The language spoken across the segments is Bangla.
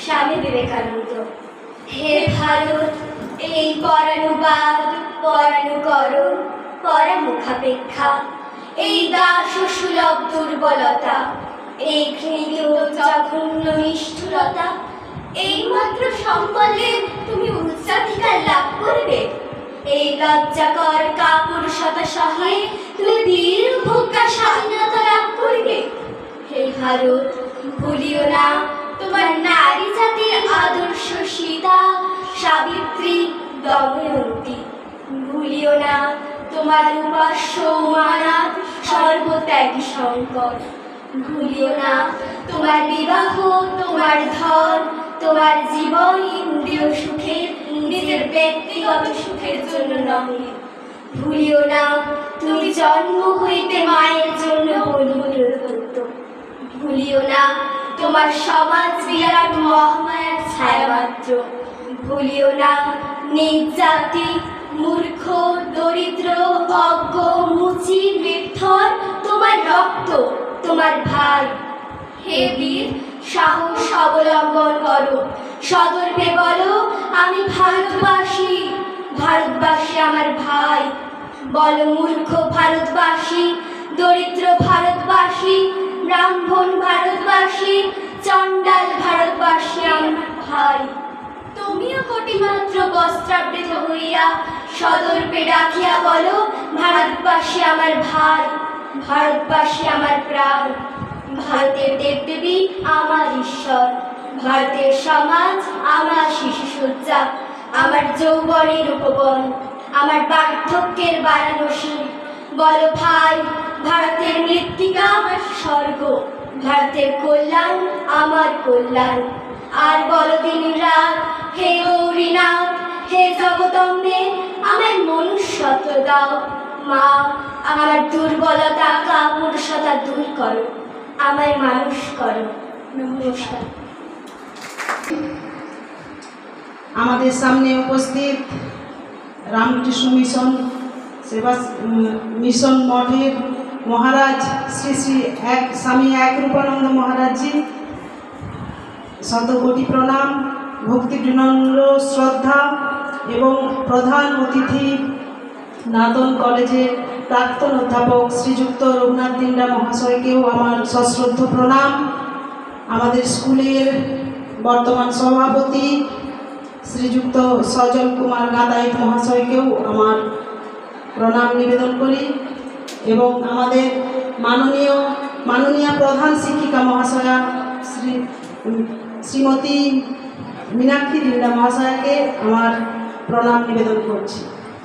স্বামী বিবেকানন্দ। হে ভারত, এই পরানুবাদ, পরানুকরণ, পরামুখাপেক্ষা, এই দাস ও সুলভ দুর্বলতা, এই ঘৃণিত জঘন্য নিষ্ঠুরতা, এইমাত্র সম্বলে তুমি উচ্চাধিকার লাভ করবে? এই লজ্জাকর কাপুরুষতা সহে তুমি বীর ভোগ্যা স্বাধীনতা লাভ করবে? হে ভারত, ভুলিও না তোমার নারী জাতির আদর্শ সীতা, সাবিত্রী, দময়ন্তী। ভুলিও না তোমার উপাস্য উমানাথ, সর্বত্যাগী শঙ্কর। ভুলিও না তোমার বিবাহ, তোমার ধন, তোমার জীবন ইন্দ্রিয় সুখের, নিজের ব্যক্তিগত সুখের জন্য নহে। ভুলিও না তুমি জন্ম হইতে মায়ের জন্য বলির করত। ভুলিও না তোমার সমাজ বিরাট মহামায়ার ছায়া মাত্র। ভুলিও না নিজ জাতি, মূর্খ, দরিদ্র, অজ্ঞ, মুচি, নির্থর তোমার রক্ত, তোমার ভাই। হে বীর, সাহস অবলম্বন করো, সদর্পে বলো আমি ভারতবাসী, ভারতবাসী আমার ভাই। বলো মূর্খ ভারতবাসী, দরিদ্র ভারতবাসী, ব্রাহ্মণ ভারতবাসী, চণ্ডাল ভারতবাসী আমার ভাই। তুমিও কোটিমাত্র বস্ত্রাবৃত হইয়া সদর্পে ডাকিয়া বলো ভারতবাসী আমার ভাই, ভারতবাসী আমার প্রাণ। ভারতের দেবদেবী আমার ঈশ্বর, ভারতের সমাজ আমার শিশুসজ্জা, আমার যৌবনের উপবন, আমার বার্ধক্যের বারাণসী। বলো ভাই, ভারতের মৃত্তিকা আমার স্বর্গ, ভারতের কল্যাণ আমার কল্যাণ। আর বলো দিন রাত, হে গৌরীনাথ, হে জগদম্বে, আমার মনুষ্যত্ব দাও। মা, আমার দুর্বলতা, কাপুরুষতা দূর করো, আমায় মানুষ করো। নমস্কার। আমাদের সামনে উপস্থিত রামকৃষ্ণ মিশন সেবা মিশন মঠের মহারাজ শ্রী শ্রী স্বামী একরূপানন্দ মহারাজজি, শতকোটি প্রণাম, ভক্তি বিনম্র শ্রদ্ধা এবং প্রধান অতিথি নাদন কলেজের প্রাক্তন অধ্যাপক শ্রীযুক্ত রঘুনাথ দিন্ডা মহাশয়কেও আমার সশ্রদ্ধ প্রণাম। আমাদের স্কুলের বর্তমান সভাপতি শ্রীযুক্ত সজল কুমার গাদাইত মহাশয়কেও আমার প্রণাম নিবেদন করি এবং আমাদের মাননীয় প্রধান শিক্ষিকা মহাশয়া শ্রীমতী মীনাক্ষী দিন্ডা মহাশয়াকে আমার প্রণাম নিবেদন করছি।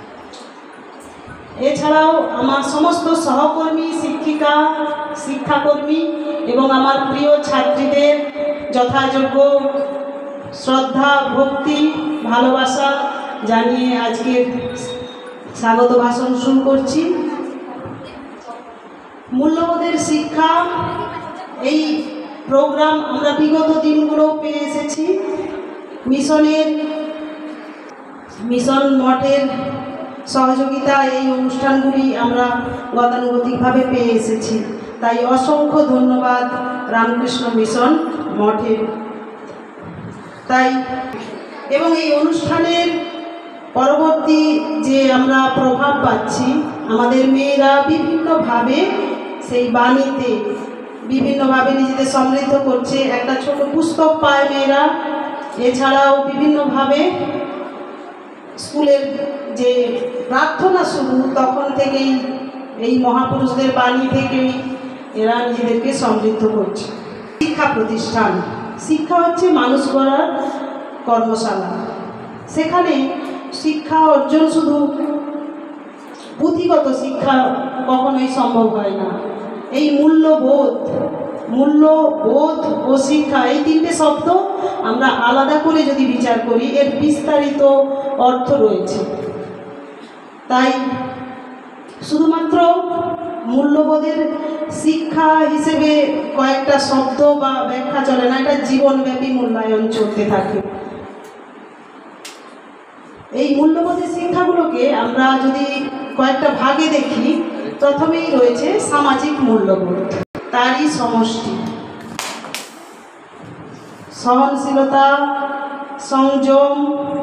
এছাড়াও আমার সমস্ত সহকর্মী, শিক্ষিকা, শিক্ষাকর্মী এবং আমার প্রিয় ছাত্রীদের যথাযোগ্য শ্রদ্ধা, ভক্তি, ভালোবাসা জানিয়ে আজকের স্বাগত ভাষণ শুরু করছি। মূল্যবোধের শিক্ষা, এই প্রোগ্রাম আমরা বিগত দিনগুলো পেয়ে এসেছি। মিশন মঠের সহযোগিতা এই অনুষ্ঠানগুলি আমরা গতানুগতিকভাবে পেয়ে এসেছি। তাই অসংখ্য ধন্যবাদ রামকৃষ্ণ মিশন মঠের। এবং এই অনুষ্ঠানের পরবর্তী যে আমরা প্রভাব পাচ্ছি, আমাদের মেয়েরা বিভিন্নভাবে সেই বাণীতে বিভিন্নভাবে নিজেদের সমৃদ্ধ করছে। একটা ছোট পুস্তক পায় মেয়েরা, এছাড়াও বিভিন্নভাবে স্কুলের যে প্রার্থনা শুরু তখন থেকেই এই মহাপুরুষদের বাণী থেকেই এরা নিজেদেরকে সমৃদ্ধ করছে। শিক্ষা প্রতিষ্ঠান, শিক্ষা হচ্ছে মানুষ গড়ার কর্মশালা। সেখানে শিক্ষা অর্জন শুধু পুঁথিগত শিক্ষা কখনোই সম্ভব হয় না। এই মূল্যবোধ ও শিক্ষা, এই তিনটে শব্দ আমরা আলাদা করে যদি বিচার করি এর বিস্তারিত অর্থ রয়েছে। তাই শুধুমাত্র মূল্যবোধের শিক্ষা হিসেবে কয়েকটা শব্দ বা ব্যাখ্যা চলে না, এটা জীবনব্যাপী মূল্যায়ন চলতে থাকে। এই মূল্যবোধের শিক্ষাগুলোকে আমরা যদি কয়েকটা ভাগে দেখি, প্রথমেই রয়েছে সামাজিক মূল্যবোধ, তারই সমষ্টি। সহনশীলতা, সংযম,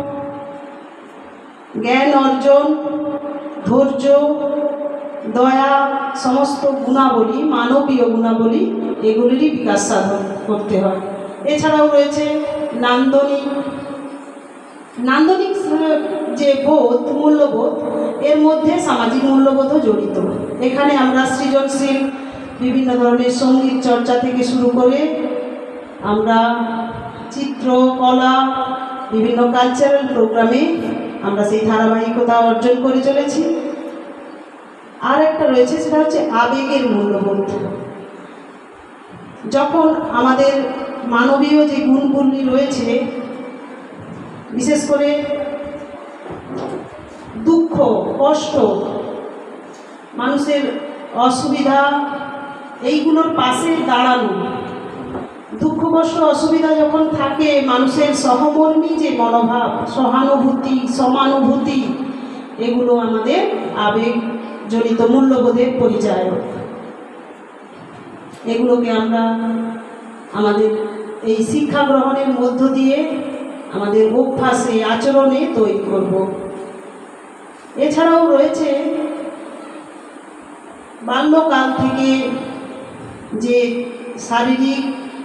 জ্ঞান অর্জন, ধৈর্য, দয়া, সমস্ত গুণাবলী, মানবীয় গুণাবলী, এগুলিরই বিকাশ সাধন করতে হয়। এছাড়াও রয়েছে নান্দনিক। নান্দনিক যে বোধ, মূল্যবোধ, এর মধ্যে সামাজিক মূল্যবোধও জড়িত। এখানে আমরা সৃজনশীল বিভিন্ন ধরনের সঙ্গীত চর্চা থেকে শুরু করে আমরা চিত্র, কলা, বিভিন্ন কালচারাল প্রোগ্রামে আমরা সেই ধারাবাহিকতা অর্জন করে চলেছি। আর একটা রয়েছে, সেটা হচ্ছে আবেগের মূল্যবোধ। যখন আমাদের মানবীয় যে গুণগুলি রয়েছে, বিশেষ করে দুঃখ, কষ্ট, মানুষের অসুবিধা, এইগুলোর পাশে দাঁড়ানো, দুঃখ কষ্ট অসুবিধা যখন থাকে, মানুষের সহমর্মী যে মনোভাব, সহানুভূতি, সমানুভূতি, এগুলো আমাদের আবেগজনিত মূল্যবোধের পরিচায়ক। এগুলোকে আমরা আমাদের এই শিক্ষা গ্রহণের মধ্য দিয়ে আমাদের অভ্যাসে, আচরণে তৈরি করব। এছাড়াও রয়েছে বাল্যকাল থেকে যে শারীরিক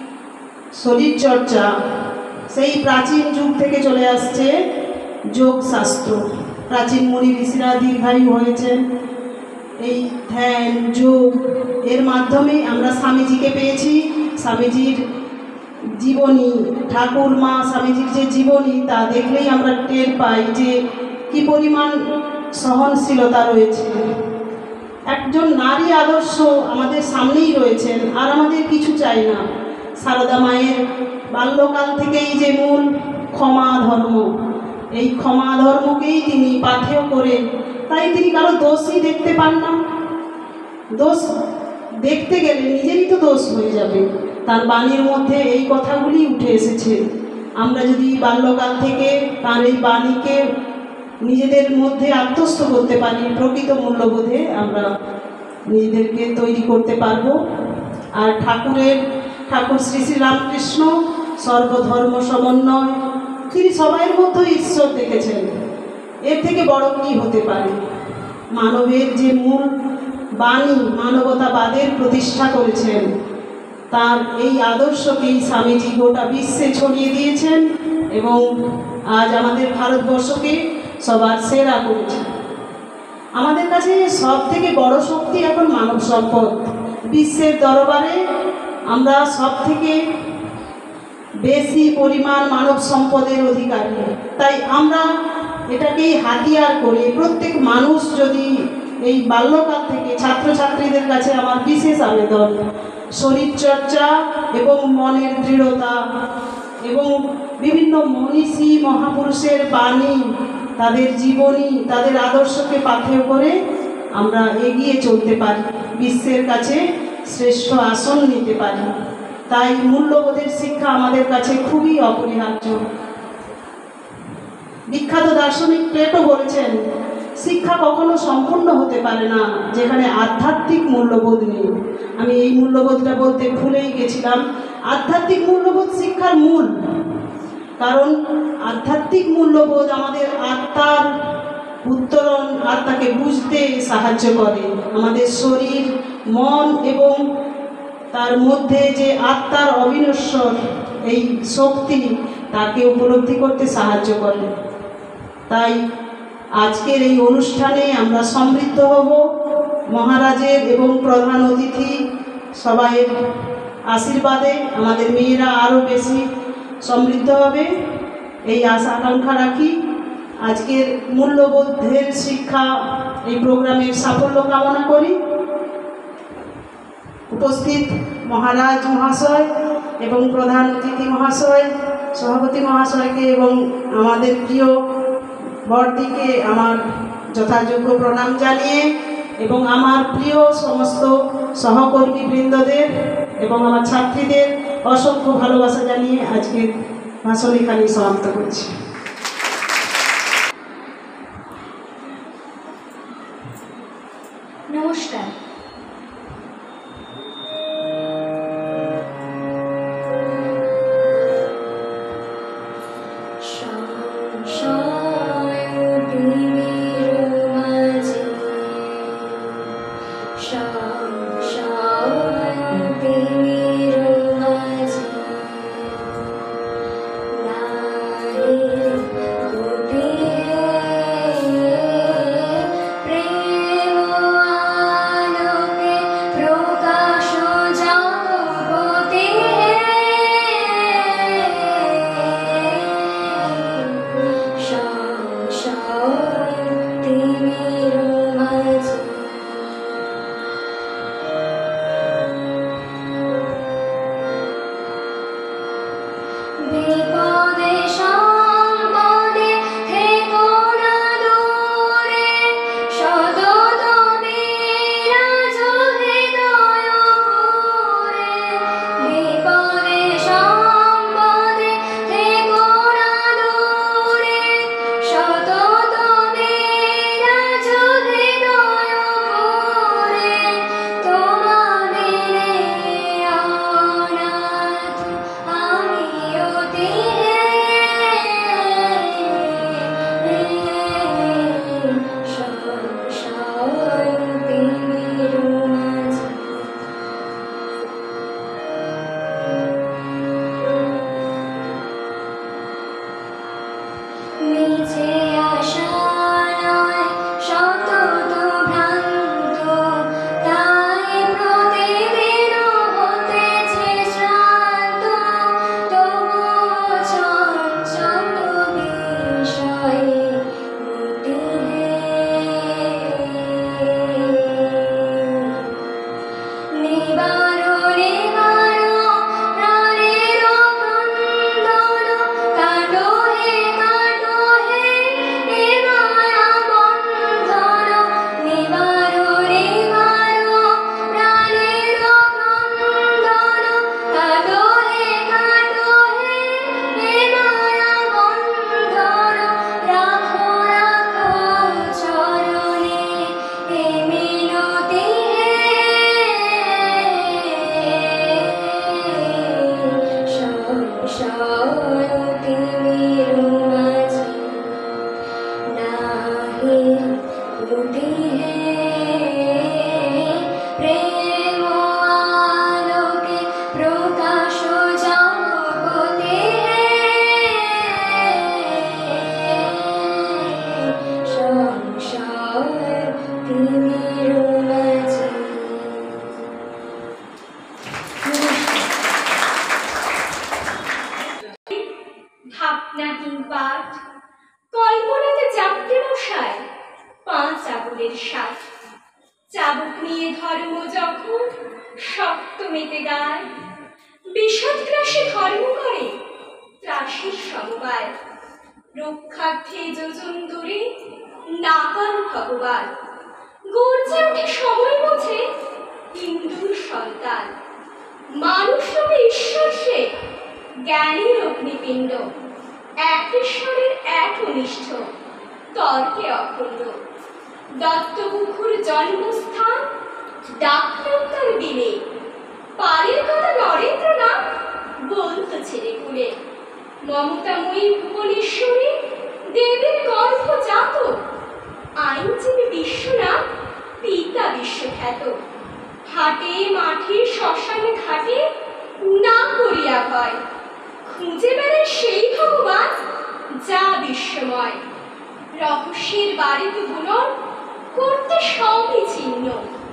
শরীরচর্চা, সেই প্রাচীন যুগ থেকে চলে আসছে যোগ শাস্ত্র। প্রাচীন মুনি ঋষিরা দীর্ঘায়ু হয়েছেন এই ধ্যান, যোগ, এর মাধ্যমে আমরা স্বামীজিকে পেয়েছি। স্বামীজির জীবনী, ঠাকুরমা স্বামীজির যে জীবনী, তা দেখলেই আমরা টের পাই যে কি পরিমাণ সহনশীলতা রয়েছে। একজন নারী আদর্শ আমাদের সামনেই রয়েছেন, আর আমাদের কিছু চাই না। সারদা মায়ের বাল্যকাল থেকেই যে মূল ক্ষমা ধর্ম, এই ক্ষমা ধর্মকেই তিনি পাথেয় করে, তাই তিনি কারো দোষই দেখতে পান না। দোষ দেখতে গেলে নিজেরই তো দোষ হয়ে যাবে। তার বাণীর মধ্যে এই কথাগুলি উঠে এসেছে। আমরা যদি বাল্যকাল থেকে তার এই বাণীকে নিজেদের মধ্যে আত্মস্থ করতে পারি, প্রকৃত মূল্যবোধে আমরা নিজেদেরকে তৈরি করতে পারব। আর ঠাকুর শ্রী শ্রী রামকৃষ্ণ সর্বধর্ম সমন্বয়, তিনি সবাইয়ের মধ্যে ঈশ্বর দেখেছেন। এর থেকে বড় কী হতে পারে? মানবের যে মূল বাণী, মানবতাবাদের প্রতিষ্ঠা করেছেন, তার এই আদর্শকেই স্বামীজি গোটা বিশ্বে ছড়িয়ে দিয়েছেন এবং আজ আমাদের ভারতবর্ষকে সবার সেরা করেছে। আমাদের কাছে সব থেকে বড় শক্তি এখন মানব সম্পদ। বিশ্বের দরবারে আমরা সব থেকে বেশি পরিমাণ মানব সম্পদের অধিকারী। তাই আমরা এটাকেই হাতিয়ার করে প্রত্যেক মানুষ যদি এই বাল্যকাল থেকে, ছাত্রছাত্রীদের কাছে আমার বিশেষ আবেদন, শরীরচর্চা এবং মনের দৃঢ়তা এবং বিভিন্ন মনীষী মহাপুরুষের বাণী, তাদের জীবনী, তাদের আদর্শকে পাথেয় করে আমরা এগিয়ে চলতে পারি, বিশ্বের কাছে শ্রেষ্ঠ আসন নিতে পারি। তাই মূল্যবোধের শিক্ষা আমাদের কাছে খুবই অপরিহার্য। বিখ্যাত দার্শনিক প্লেটো বলেছেন, শিক্ষা কখনো সম্পূর্ণ হতে পারে না যেখানে আধ্যাত্মিক মূল্যবোধ নেই। আমি এই মূল্যবোধটা বলতে ভুলেই গেছিলাম। আধ্যাত্মিক মূল্যবোধ শিক্ষার মূল, কারণ আধ্যাত্মিক মূল্যবোধ আমাদের আত্মার উত্তরণ, আত্মাকে বুঝতে সাহায্য করে। আমাদের শরীর, মন এবং তার মধ্যে যে আত্মার অবিনশ্বর এই শক্তি, তাকে উপলব্ধি করতে সাহায্য করে। তাই আজকের এই অনুষ্ঠানে আমরা সমৃদ্ধ হব। মহারাজের এবং প্রধান অতিথি সবাইয়ের আশীর্বাদে আমাদের মেয়েরা আরও বেশি সমৃদ্ধ হবে, এই আশা আকাঙ্ক্ষা রাখি। আজকের মূল্যবোধের শিক্ষা এই প্রোগ্রামের সাফল্য কামনা করি। উপস্থিত মহারাজ মহাশয় এবং প্রধান অতিথি মহাশয়, সভাপতি মহাশয়কে এবং আমাদের প্রিয় বড়দিকে আমার যথাযোগ্য প্রণাম জানিয়ে এবং আমার প্রিয় সমস্ত সহকর্মীবৃন্দদের এবং আমার ছাত্রীদের অসংখ্য ভালোবাসা জানিয়ে আজকের ভাষণ এখানেই সমাপ্ত করছি। নমস্কার। তিমির মাঝে নাহির রুটি হে প্রেম আলোকে প্রকাশ জগতে সংসার তিমির মাঝে। ভাবনাহীন পাঠ কল্পনাতে চাপতে বসায় 5 আগুনের সাথ। চাবুক নিয়ে ধর্ম যখন সপ্তমীতে গায়, বিষদগ্রাসে ধর্ম করে ত্রাসের সমবায়। রক্ষার্থে যোজন দূরে নাকাল ভগবান, গর্জে ওঠে সময় বোঝে হিন্দুর সন্তান। মানুষ রূপে ঈশ্বর সে, জ্ঞানীর অগ্নিপিণ্ড, এক ঈশ্বরের এক অনিষ্ঠ, তর্কে অখণ্ড। দত্তবুখুর জন্মস্থান, ডাকনাম তার বিলে, পারের কথা নরেন্দ্রনাথ বলতো ছেলে কুলে। মমতাময়ী ভুবনেশ্বরী দেবীর গর্ভজাত, আইনজীবী বিশ্বনাথ পিতা বিশ্বখ্যাত। হাটে মাঠে শ্মশানে ঘাটে না করিয়া ভয়, খুঁজে বেড়ায় সেই ভগবান যা বিশ্বময়। রহস্যের বাড়িতে বুনন করতে সবই ছিন্ন,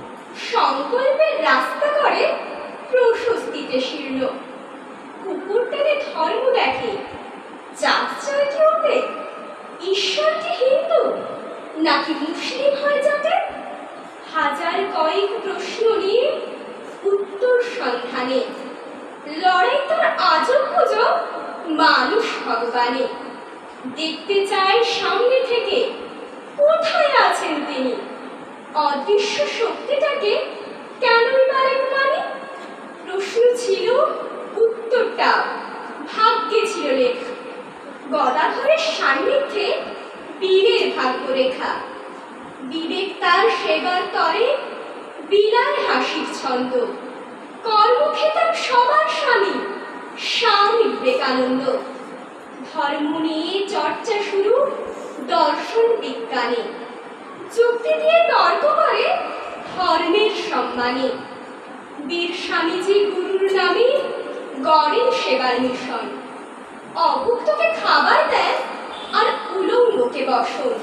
সংকল্পের রাস্তা করে প্রশস্তিতে শীর্ণ। কুকুর টেনে ধর্ম দেখে, জাত চায় কি ওতে? ঈশ্বর কি হিন্দু নাকি মুসলিম হয় যাতে? হাজার কয়েক প্রশ্ন নিয়ে উত্তর সন্ধানে লড়াই তার আজব খুঁজো মানুষ ভগবানে। দেখতে চায় সামনে থেকে কোথায় আছেন তিনি, অদৃশ্য শক্তিটাকে কেনই বারেন মানে? প্রশ্ন ছিল, উত্তরটা ভাগ্যে ছিল লেখা। গদাধরের সান্নিধ্যে বীরের ভাগ্যরেখা। বিবেক তার সেবার তরে বিলায় হাসির ছন্দ। কর্মক্ষেত্র সবার স্বামী, স্বামী বিবেকানন্দ। ধর্ম নিয়ে চর্চা শুরু দর্শন বিজ্ঞানে, যুক্তি দিয়ে তর্ক করে ধর্মের সম্মানে। বীর স্বামীজি গুরুর নামে গড়েন সেবার মিশন। অভুক্তকে খাবার দেন আর উলঙ্গকে বসন।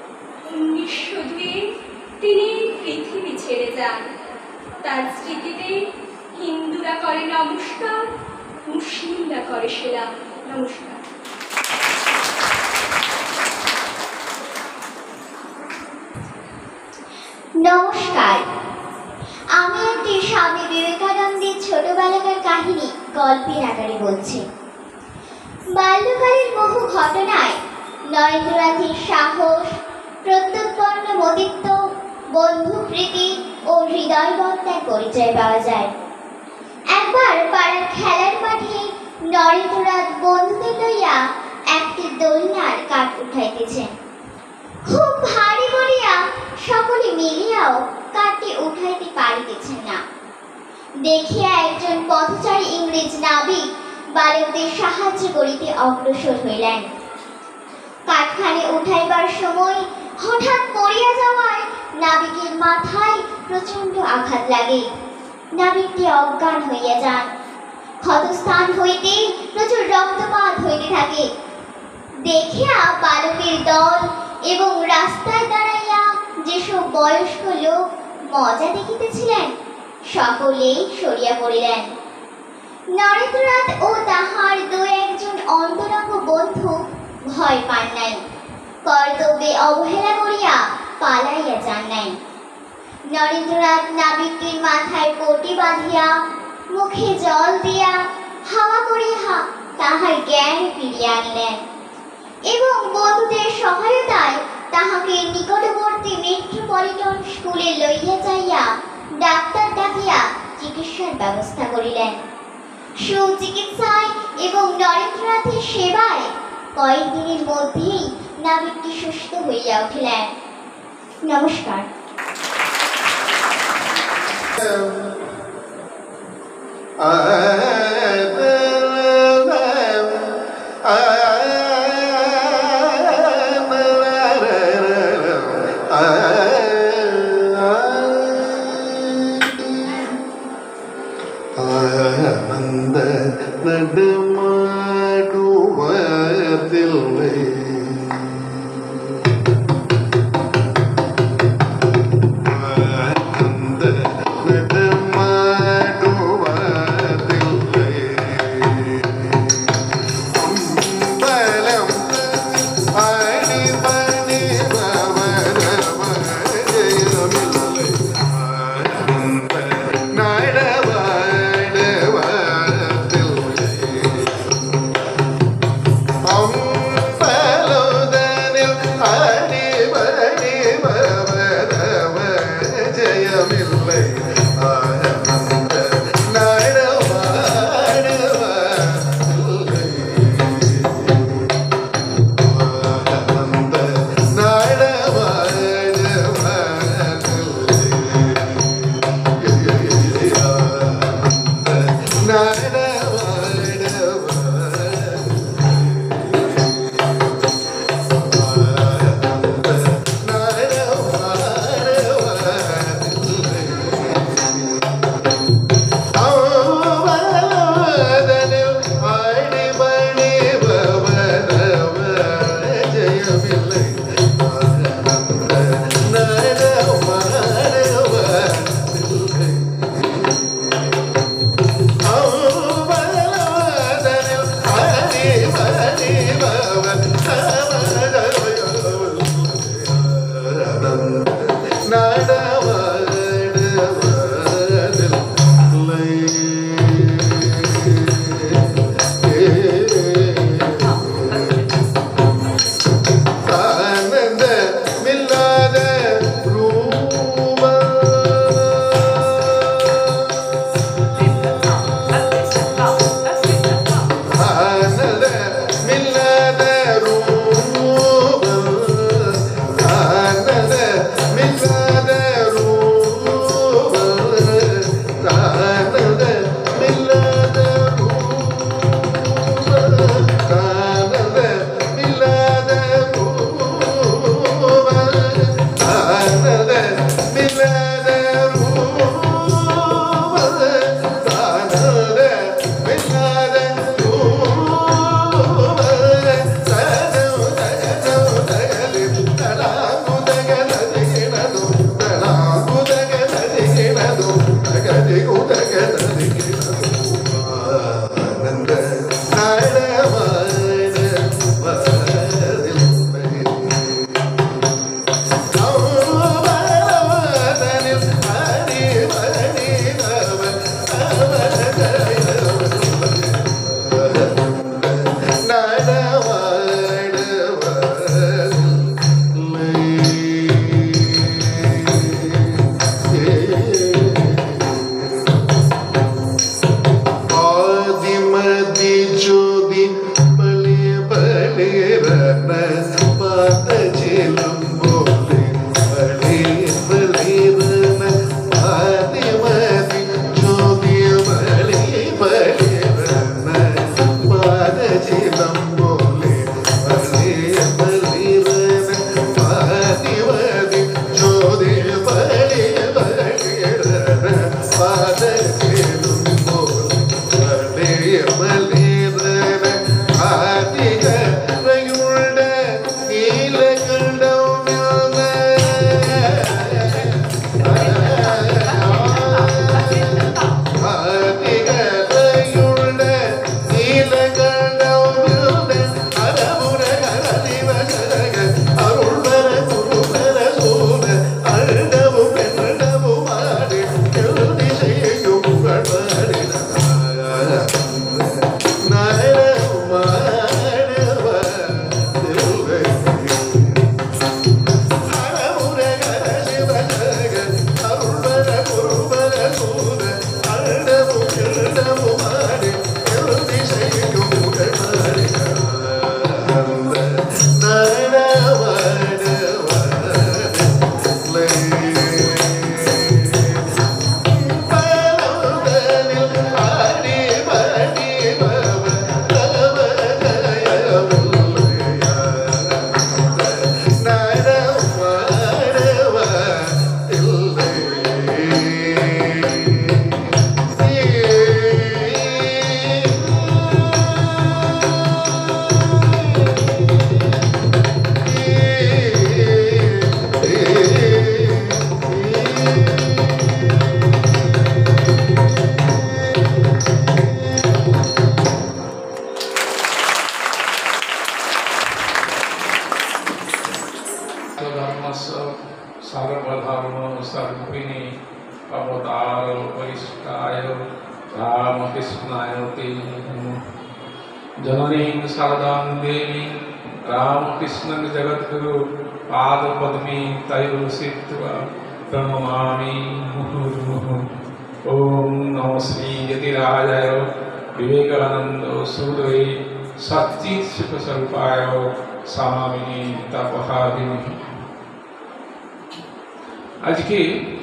1902 তিনি পৃথিবী ছেড়ে যান। তার স্মৃতিতে হিন্দুরা করে নমস্কার, মুসলিমরা করে সেলাম। নমস্কার। নমস্কার, আমি একটি স্বামী বিবেকানন্দের ছোটবেলাকার কাহিনী গল্পের আকারে বলছি। বাল্যকালের বহু ঘটনায় নরেন্দ্রনাথের সাহস, প্রত্যুৎপন্ন মতিত্ব, বন্ধুপ্রীতি ও হৃদয়বত্তার পরিচয় পাওয়া যায়। একবার পাড়ার খেলার মাঠে নরেন্দ্রনাথ বন্ধুদের লইয়া একটি দোলনার কাঠ উঠাইতেছেন। খুব ভারী করিয়া সকলে মিলিয়াও কাঠটি উঠাইতে পারিতেছেন না। দেখিয়া একজন পথচারী ইংরেজ নাবিক বালকদের সাহায্য করিতে অগ্রসর হইলেন। কাঠখানি উঠাইবার সময় হঠাৎ পড়িয়া যাওয়ায় নাবিকের মাথায় প্রচণ্ড আঘাত লাগে। নাবিকটি অজ্ঞান হইয়া যান। ক্ষতস্থান হইতে প্রচুর রক্তপাত হইতে থাকে। দেখিয়া বালকের দল এবং রাস্তায় দাঁড়াইয়া যেসব বয়স্ক লোক মজা দেখিতেছিলেন, সকলেই সরিয়া পড়িলেন। নরেন্দ্রনাথ ও তাহার দু একজন অন্তরঙ্গ বন্ধু ভয় পান নাই, কর্তব্যে অবহেলা করিয়া পালাইয়া যান নাই। নরেন্দ্রনাথ নাবিকটির মাথায় পটি বাঁধিয়া, মুখে জল দিয়া, হাওয়া করিয়া তাহার জ্ঞান ফিরিয়া আনিলেন এবং বন্ধুদের সহায়তায় তাহাকে নিকটবর্তী মেট্রোপলিটন স্কুলে লইয়া যাইয়া ডাক্তার ডাকিয়া চিকিৎসার ব্যবস্থা করিলেন। সুচিকিৎসায় এবং নরেন্দ্রনাথের সেবায় কয়েকদিনের মধ্যেই নাবিকটি সুস্থ হইয়া উঠিলেন। নমস্কার। ஆனந்த நடுமாடுவதில்லை धर्मस्य सर्वधर्म सर्विणे अवतार परिष्टाय रामकृष्णाय ते नमः। जननीं शारदां देवीं रामकृष्णं जगद्गुरु पादपद्मे तयोर्षित्वा प्रणमामि मुहुर्मुहुः। ॐ नमो श्री यतिराजाय विवेकानंद सूर्य सच्चित सुख स्वरूपाय स्वामिने तपहारिणे। आज के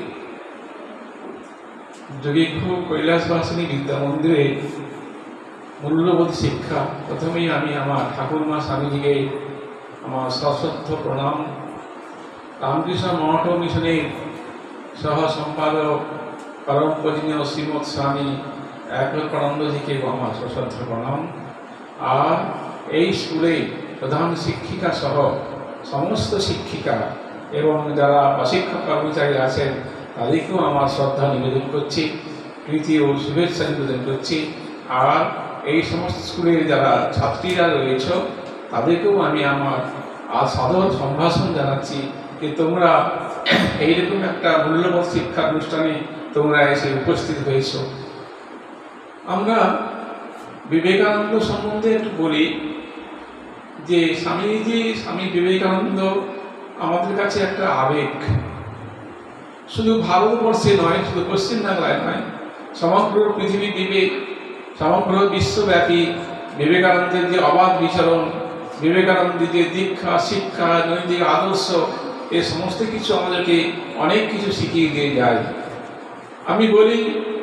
যোগীঘু কৈলাসবাসিনী বিদ্যা মন্দিরে মূল্যবোধ শিক্ষা প্রথমেই আমি আমার ঠাকুরমা স্বামীজিকে আমার সশ্রদ্ধ প্রণাম, রামকৃষ্ণ মঠ মিশনের সহ সম্পাদক পরম পূজনীয় শ্রীমৎ স্বামী একলানন্দজিকে আমার সশ্রদ্ধ প্রণাম। আর এই স্কুলে প্রধান শিক্ষিকা সহ সমস্ত শিক্ষিকা এবং যারা অশিক্ষক কর্মচারী আছেন তাদেরকেও আমার শ্রদ্ধা নিবেদন করছি, প্রীতি ও শুভেচ্ছা নিবেদন করছি। আর এই সমস্ত স্কুলের যারা ছাত্রীরা রয়েছে তাদেরকেও আমি আমার সাদর সম্ভাষণ জানাচ্ছি যে তোমরা এইরকম একটা মূল্যবোধ শিক্ষা অনুষ্ঠানে তোমরা এসে উপস্থিত হয়েছ। আমরা বিবেকানন্দ সম্বন্ধে একটু বলি যে স্বামী বিবেকানন্দ আমাদের কাছে একটা আবেগ, শুধু ভারতবর্ষে নয়, শুধু পশ্চিমবাংলায় নয়, সমগ্র পৃথিবী বিবেক, সমগ্র বিশ্বব্যাপী বিবেকানন্দের যে অবাধ বিচরণ, বিবেকানন্দের যে দীক্ষা শিক্ষা নৈতিক আদর্শ, এ সমস্ত কিছু আমাদেরকে অনেক কিছু শিখিয়ে দিয়ে যায়। আমি বলি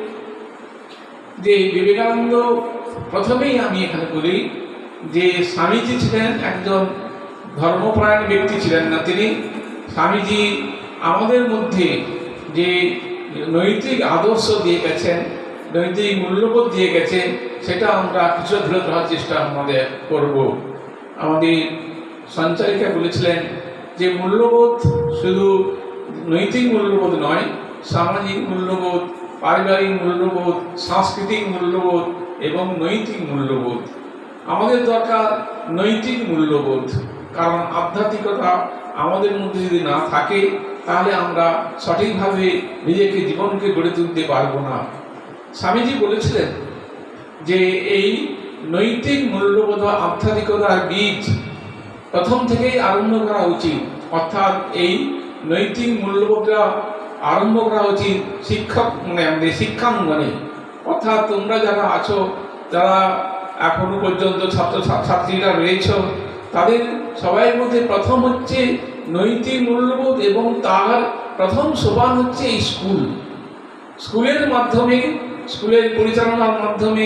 যে বিবেকানন্দ প্রথমেই আমি এখানে বলি যে স্বামীজি ছিলেন একজন ধর্মপরায়ণ ব্যক্তি ছিলেন না। তিনি স্বামীজি আমাদের মধ্যে যে নৈতিক আদর্শ দিয়ে গেছেন, নৈতিক মূল্যবোধ দিয়ে গেছেন, সেটা আমরা কিছু ধরে ধরার চেষ্টা আমাদের করব। আমাদের সঞ্চারিকা বলেছিলেন যে মূল্যবোধ শুধু নৈতিক মূল্যবোধ নয়, সামাজিক মূল্যবোধ, পারিবারিক মূল্যবোধ, সাংস্কৃতিক মূল্যবোধ এবং নৈতিক মূল্যবোধ। আমাদের দরকার নৈতিক মূল্যবোধ, কারণ আধ্যাত্মিকতা আমাদের মধ্যে যদি না থাকে তাহলে আমরা সঠিকভাবে নিজেকে জীবনকে গড়ে তুলতে পারবো না। স্বামীজি বলেছিলেন যে এই নৈতিক মূল্যবোধ আধ্যাত্মিকতার বীজ প্রথম থেকেই আরম্ভ করা উচিত, অর্থাৎ এই নৈতিক মূল্যবোধটা আরম্ভ করা উচিত আমাদের শিক্ষাঙ্গনে। অর্থাৎ তোমরা যারা আছো, যারা এখনো পর্যন্ত ছাত্রছাত্রীরা রয়েছ, তাদের সবাইয়ের মধ্যে প্রথম হচ্ছে নৈতিক মূল্যবোধ এবং তার প্রথম সোপান হচ্ছে এই স্কুলের মাধ্যমে, স্কুলের পরিচালনার মাধ্যমে,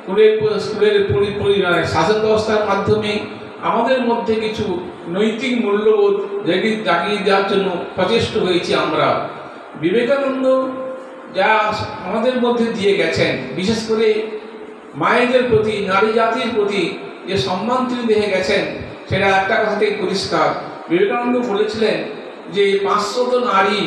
স্কুলের শাসন ব্যবস্থার মাধ্যমে আমাদের মধ্যে কিছু নৈতিক মূল্যবোধ জাগিয়ে দেওয়ার জন্য সচেষ্ট হয়েছি আমরা। বিবেকানন্দ যা আমাদের মধ্যে দিয়ে গেছেন, বিশেষ করে মায়েদের প্রতি, নারী জাতির প্রতি যে সম্মান তিনি দিয়ে গেছেন, সেটা একটা কথাতেই পরিষ্কার। বিবেকানন্দ বলেছিলেন যে 500 নারী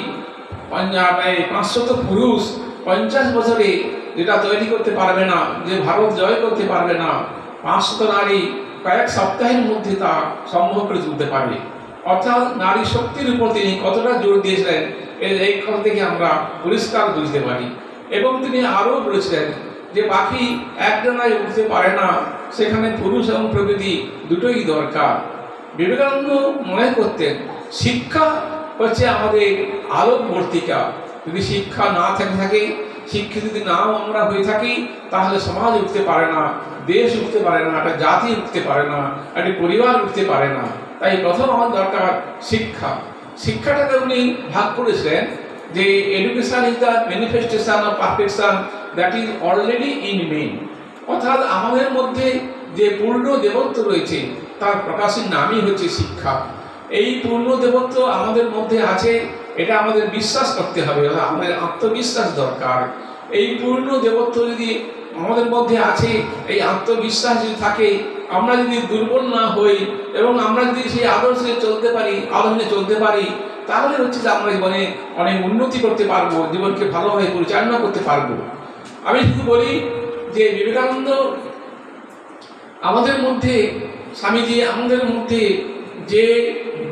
500 পুরুষ 50 বছরে যেটা তৈরি করতে পারবে না, যে ভারত জয় করতে পারবে না, 500 নারী কয়েক সপ্তাহের মধ্যে তা সম্ভব করে তুলতে পারবে। অর্থাৎ নারী শক্তির উপর তিনি কতটা জোর দিয়েছিলেন এই কথা থেকে আমরা পরিষ্কার বুঝতে পারি। এবং তিনি আরও বলেছিলেন যে পাখি এক ডানায় উঠতে পারে না, সেখানে পুরুষ এবং প্রকৃতি দুটোই দরকার। বিবেকানন্দ মনে করতেন শিক্ষা হচ্ছে আমাদের আলোকবর্তিকা। যদি শিক্ষা না থাকে, শিক্ষিত যদি নাও আমরা হয়ে থাকি, তাহলে সমাজ উঠতে পারে না, দেশ উঠতে পারে না, একটা জাতি উঠতে পারে না, একটা পরিবার উঠতে পারে না। তাই প্রথম আমার দরকার শিক্ষা। শিক্ষাটাকে উনি ভাগ করেছিলেন যে education is the manifestation of perfection that is already in men. অর্থাৎ আমাদের মধ্যে যে পূর্ণ দেবত্ব রয়েছে তার প্রকাশের নামই হচ্ছে শিক্ষা। এই পূর্ণ দেবত্ব আমাদের মধ্যে আছে, এটা আমাদের বিশ্বাস করতে হবে, আমাদের আত্মবিশ্বাস দরকার। এই পূর্ণ দেবত্ব যদি আমাদের মধ্যে আছে, এই আত্মবিশ্বাস যদি থাকে, আমরা যদি দুর্বল না হই এবং আমরা যদি সেই আদর্শে চলতে পারি, তাহলে হচ্ছে যে আমরা জীবনে অনেক উন্নতি করতে পারবো, জীবনকে ভালোভাবে পরিচালনা করতে পারবো। আমি শুধু বলি যে বিবেকানন্দ আমাদের মধ্যে, স্বামীজি আমাদের মধ্যে যে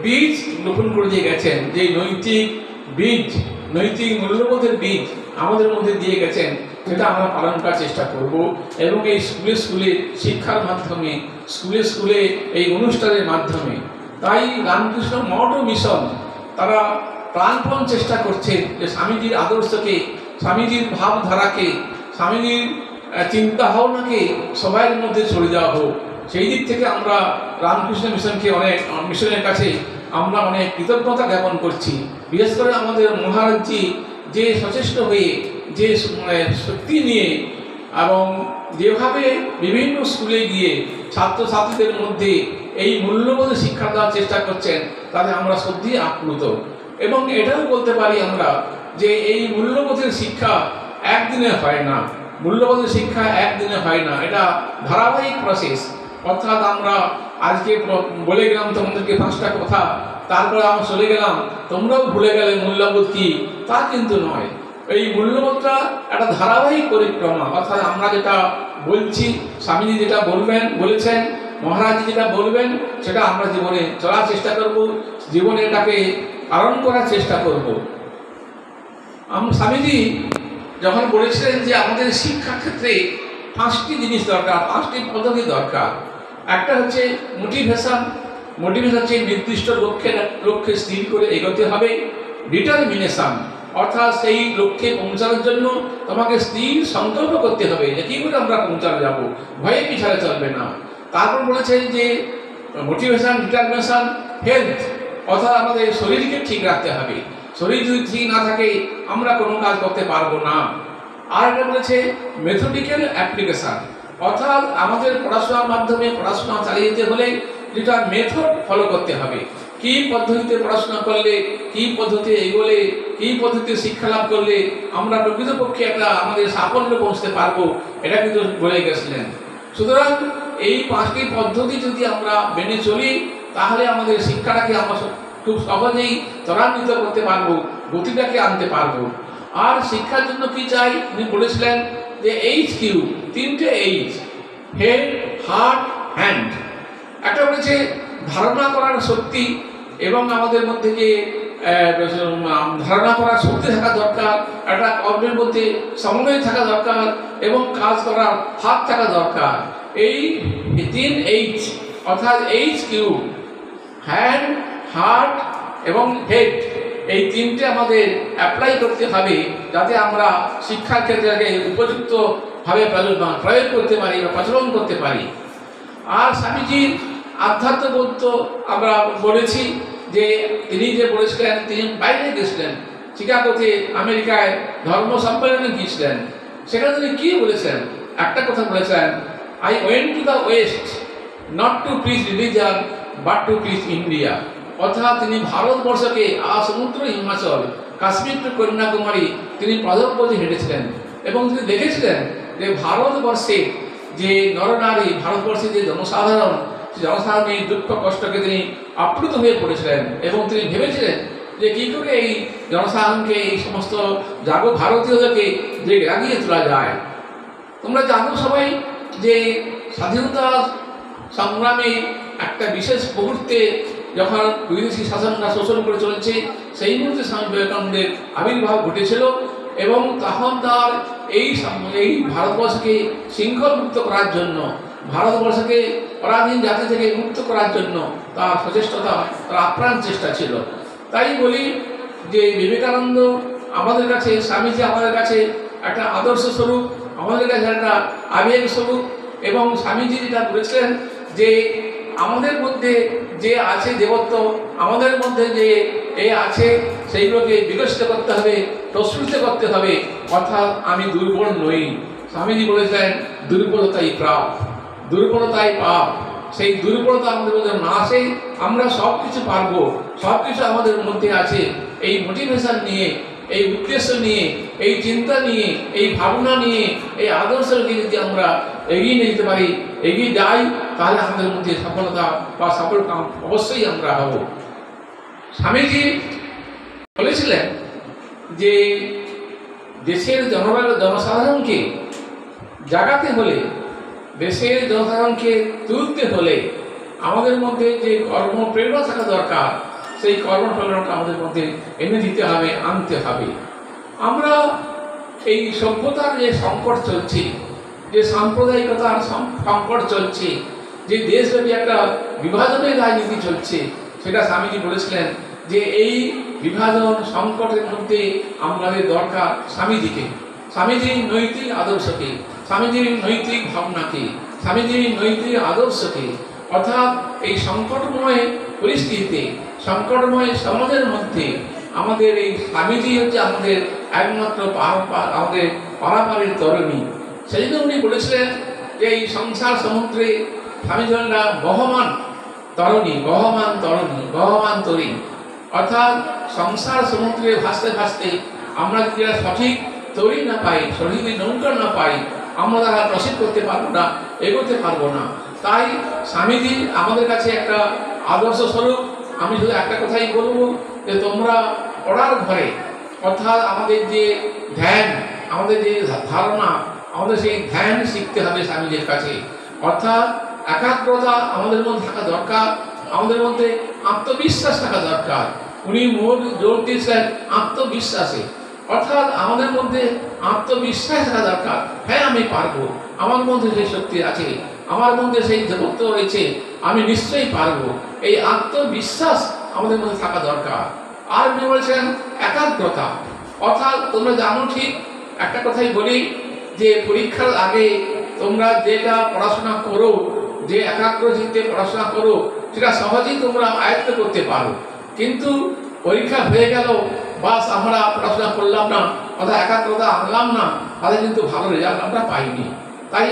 বীজ রোপণ করে দিয়ে গেছেন, যে নৈতিক বীজ, নৈতিক মূল্যবোধের বীজ আমাদের মধ্যে দিয়ে গেছেন, সেটা আমরা পালন করার চেষ্টা করব। এবং এই স্কুলে স্কুলে শিক্ষার মাধ্যমে, স্কুলে স্কুলে এই অনুষ্ঠানের মাধ্যমে, তাই রামকৃষ্ণ মঠ ও মিশন তারা প্রাণপণ চেষ্টা করছে যে স্বামীজির আদর্শকে, স্বামীজির ভাবধারাকে, স্বামীজির চিন্তা ভাবনাকে সবার মধ্যে ছড়িয়ে দেওয়া হোক। সেই দিক থেকে আমরা রামকৃষ্ণ মিশনকে মিশনের কাছে আমরা অনেক কৃতজ্ঞতা জ্ঞাপন করছি। বিশেষ করে আমাদের মহারাজজি যে সচেষ্ট হয়ে, যে শক্তি নিয়ে এবং যেভাবে বিভিন্ন স্কুলে গিয়ে ছাত্রছাত্রীদের মধ্যে এই মূল্যবোধ শিক্ষা দেওয়ার চেষ্টা করছেন, তাতে আমরা সত্যিই আপ্লুত। এবং এটাও বলতে পারি আমরা যে এই মূল্যবোধের শিক্ষা একদিনে হয় না, মূল্যবোধের শিক্ষা একদিনে হয় না, এটা ধারাবাহিক প্রসেস। অর্থাৎ আমরা আজকে বলে গেলাম তোমাদেরকে 5টা কথা, তারপরে আমরা চলে গেলাম, তোমরাও ভুলে গেলে মূল্যবোধ কি, তা কিন্তু নয়। এই মূল্যবোধটা একটা ধারাবাহিক পরিক্রমা। অর্থাৎ আমরা যেটা বলছি, স্বামীজি যেটা বলেছেন, মহারাজ যেটা বলবেন, সেটা আমরা জীবনে চলার চেষ্টা করব, জীবনে এটাকে পালন করার চেষ্টা করব। স্বামীজি যখন বলেছিলেন যে আমাদের শিক্ষা ক্ষেত্রে 5টি জিনিস দরকার, 5টি পদ্ধতি দরকার। একটা হচ্ছে মোটিভেশন। মোটিভেশন হচ্ছে নির্দিষ্ট লক্ষ্যে স্থির করে এগোতে হবে। ডিটারমিনেশন, অর্থাৎ সেই লক্ষ্যে পৌঁছানোর জন্য তোমাকে স্থির সংকল্প করতে হবে যে কী করে আমরা পৌঁছানো যাব, ভয়ে পিছালে চলবে না। তারপর বলেছেন যে মোটিভেশন, ডিটারমিনেশন, হেলথ, অর্থাৎ আমাদের শরীরকে ঠিক রাখতে হবে। শরীর যদি ঠিক না থাকে আমরা কোনো কাজ করতে পারবো না। আর এটা বলেছে মেথডিক্যাল অ্যাপ্লিকেশন, অর্থাৎ আমাদের পড়াশোনার মাধ্যমে পড়াশোনা চালিয়ে যেতে হলে যেটা মেথড ফলো করতে হবে। কী পদ্ধতিতে পড়াশোনা করলে, কী পদ্ধতি এগোলে, কী পদ্ধতিতে শিক্ষা লাভ করলে আমরা প্রকৃতপক্ষে একটা আমাদের সাফল্যে পৌঁছতে পারবো, এটা কিন্তু বলে গেছিলেন। সুতরাং এই 5টি পদ্ধতি যদি আমরা মেনে চলি, তাহলে আমাদের শিক্ষাটাকে আমরা খুব সহজেই ত্বরান্বিত করতে পারবো, গতিটাকে আনতে পারবো। আর শিক্ষার জন্য কি চাই, উনি বলেছিলেন যে HQ, 3টে H, হেড, হার্ট, হ্যান্ড। একটা বলেছে ধারণা করার শক্তি, এবং আমাদের মধ্যে যে ধারণা করার শক্তি থাকা দরকার, একটা কর্মের মধ্যে সমন্বয় থাকা দরকার, এবং কাজ করার হাত থাকা দরকার। এই 3 H অর্থাৎ HQ, হ্যান্ড, হার্ট এবং হেড, এই 3টে আমাদের অ্যাপ্লাই করতে হবে, যাতে আমরা শিক্ষার ক্ষেত্রে উপযুক্তভাবে প্রয়োগ করতে পারি বা প্রচলন করতে পারি। আর স্বামীজির আধ্যাত্মবোধ আমরা বলেছি যে তিনি যে বলেছিলেন, তিনি বাইরে গেছিলেন, চিকাগোতে আমেরিকায় ধর্ম সম্মেলনে গিয়েছিলেন। সেখানে তিনি কী বলেছেন, একটা কথা বলেছেন, I went to the west not to preach religion but to preach India. অর্থাৎ তিনি ভারতবর্ষকে সমুদ্র, হিমাচল, কাশ্মীর টু কন্যাকুমারী তিনি পদপথে হেঁটেছিলেন, এবং তিনি দেখেছিলেন যে ভারতবর্ষে যে নরনারী, ভারতবর্ষে যে জনসাধারণের দুঃখ কষ্টকে তিনি আপ্লুত হয়ে পড়েছিলেন, এবং তিনি ভেবেছিলেন যে কী করে এই জনসাধারণকে, এই সমস্ত ভারতীয়দেরকে যে রাগিয়ে তোলা যায়। তোমরা জানো সবাই যে স্বাধীনতা সংগ্রামে একটা বিশেষ মুহূর্তে যখন বিদেশি শাসনরা শোষণ করে চলেছে, সেই মুহূর্তে স্বামী বিবেকানন্দের আবির্ভাব ঘটেছিল, এবং তখন তার এই ভারতবর্ষকে শৃঙ্খলমুক্ত করার জন্য, ভারতবর্ষকে পরাধীন জাতি থেকে মুক্ত করার জন্য তার সচেষ্টতা, তার আপ্রাণ চেষ্টা ছিল। তাই বলি যে বিবেকানন্দ আমাদের কাছে, স্বামীজি আমাদের কাছে একটা আদর্শ স্বরূপ, আমাদের কাছে একটা আবেগ স্বরূপ। এবং স্বামীজি যেটা বলেছিলেন যে আমাদের মধ্যে যে আছে দেবত্ব, আমাদের মধ্যে যে আছে সেইগুলোকে বিকশিত করতে হবে, প্রস্ফুটিত করতে হবে। অর্থাৎ আমি দুর্বল নই। স্বামীজি বলেছিলেন দুর্বলতাই পাপ, দুর্বলতাই পাপ। সেই দুর্বলতা আমাদের মধ্যে না আসে, আমরা সব কিছু পারবো, সব কিছু আমাদের মধ্যে আছে। এই মোটিভেশন নিয়ে, এই উদ্দেশ্য নিয়ে, এই চিন্তা নিয়ে, এই ভাবনা নিয়ে, এই আদর্শ নিয়ে যদি আমরা এগিয়ে নিয়ে যেতে পারি, এগিয়ে যাই, তাহলে আমাদের মধ্যে সফলতা বা সফল কাম অবশ্যই আমরা হব। স্বামীজি বলেছিলেন যে দেশের জনসাধারণকে জাগাতে হলে, দেশের জনসাধারণকে তুলতে হলে আমাদের মধ্যে যে কর্মপ্রেরণা থাকা দরকার, সেই কর্মফলনটা আমাদের মধ্যে এনে দিতে হবে, আনতে হবে। আমরা এই সভ্যতার যে সংকট চলছে, যে সাম্প্রদায়িকতার সংকট চলছে, যে দেশব্যাপী একটা বিভাজনের রাজনীতি চলছে, সেটা স্বামীজি বলেছিলেন যে এই বিভাজন সংকটের মধ্যে আমাদের দরকার স্বামীজিকে, স্বামীজির নৈতিক আদর্শকে, স্বামীজির নৈতিক ভাবনাকে, স্বামীজির নৈতিক আদর্শকে। অর্থাৎ এই সংকটময় পরিস্থিতিতে, সংকটময় সমাজের মধ্যে আমাদের এই স্বামীজি হচ্ছে আমাদের একমাত্র আমাদের পারাপারের তরণী। সেই জন্য উনি বলেছিলেন যে এই সংসার সমুদ্রে স্বামীজনরা বহমান তরণী, বহমান তরণী, বহমান তরী। অর্থাৎ সংসার সমুদ্রে ভাসতে ভাসতে আমরা যদি সঠিক তরী না পাই, সঠিক নৌকা না পাই, আমরা তারা প্রসিদ্ধ করতে পারবো না, এগোতে পারবো না। তাই স্বামীজি আমাদের কাছে একটা আদর্শ স্বরূপ। আমি শুধু একটা কথাই বলবো যে তোমরা পড়ার ঘরে, অর্থাৎ আমাদের যে ধ্যান, আমাদের যে ধারণা, আমাদের সেই ধ্যান শিখতে হবে স্বামীজির কাছে। অর্থাৎ একাগ্রতা আমাদের মধ্যে থাকা দরকার, আমাদের মধ্যে আত্মবিশ্বাস থাকা দরকার। উনি জোর দিয়েছেন আত্মবিশ্বাসে। অর্থাৎ আমাদের মধ্যে আত্মবিশ্বাস থাকা দরকার। হ্যাঁ, আমি পারবো, আমার মধ্যে সেই শক্তি আছে, আমার মধ্যে সেই দেবত্ব রয়েছে, আমি নিশ্চয়ই পারবো। এই আত্মবিশ্বাস আমাদের মধ্যে থাকা দরকার। আর উনি বলছেন একাগ্রতা। অর্থাৎ তোমরা জানো ঠিক, একটা কথাই বলি যে পরীক্ষার আগে তোমরা যেটা পড়াশোনা করো, যে একাগ্র চিত্তে পড়াশোনা করো, সেটা সহজেই তোমরা আয়ত্ত করতে পারো। কিন্তু পরীক্ষা হয়ে গেল, বাস আমরা পড়াশোনা করলাম না, অর্থাৎ একাগ্রতা আনলাম না, তাহলে কিন্তু ভালো রেজাল্ট আমরা পাইনি। তাই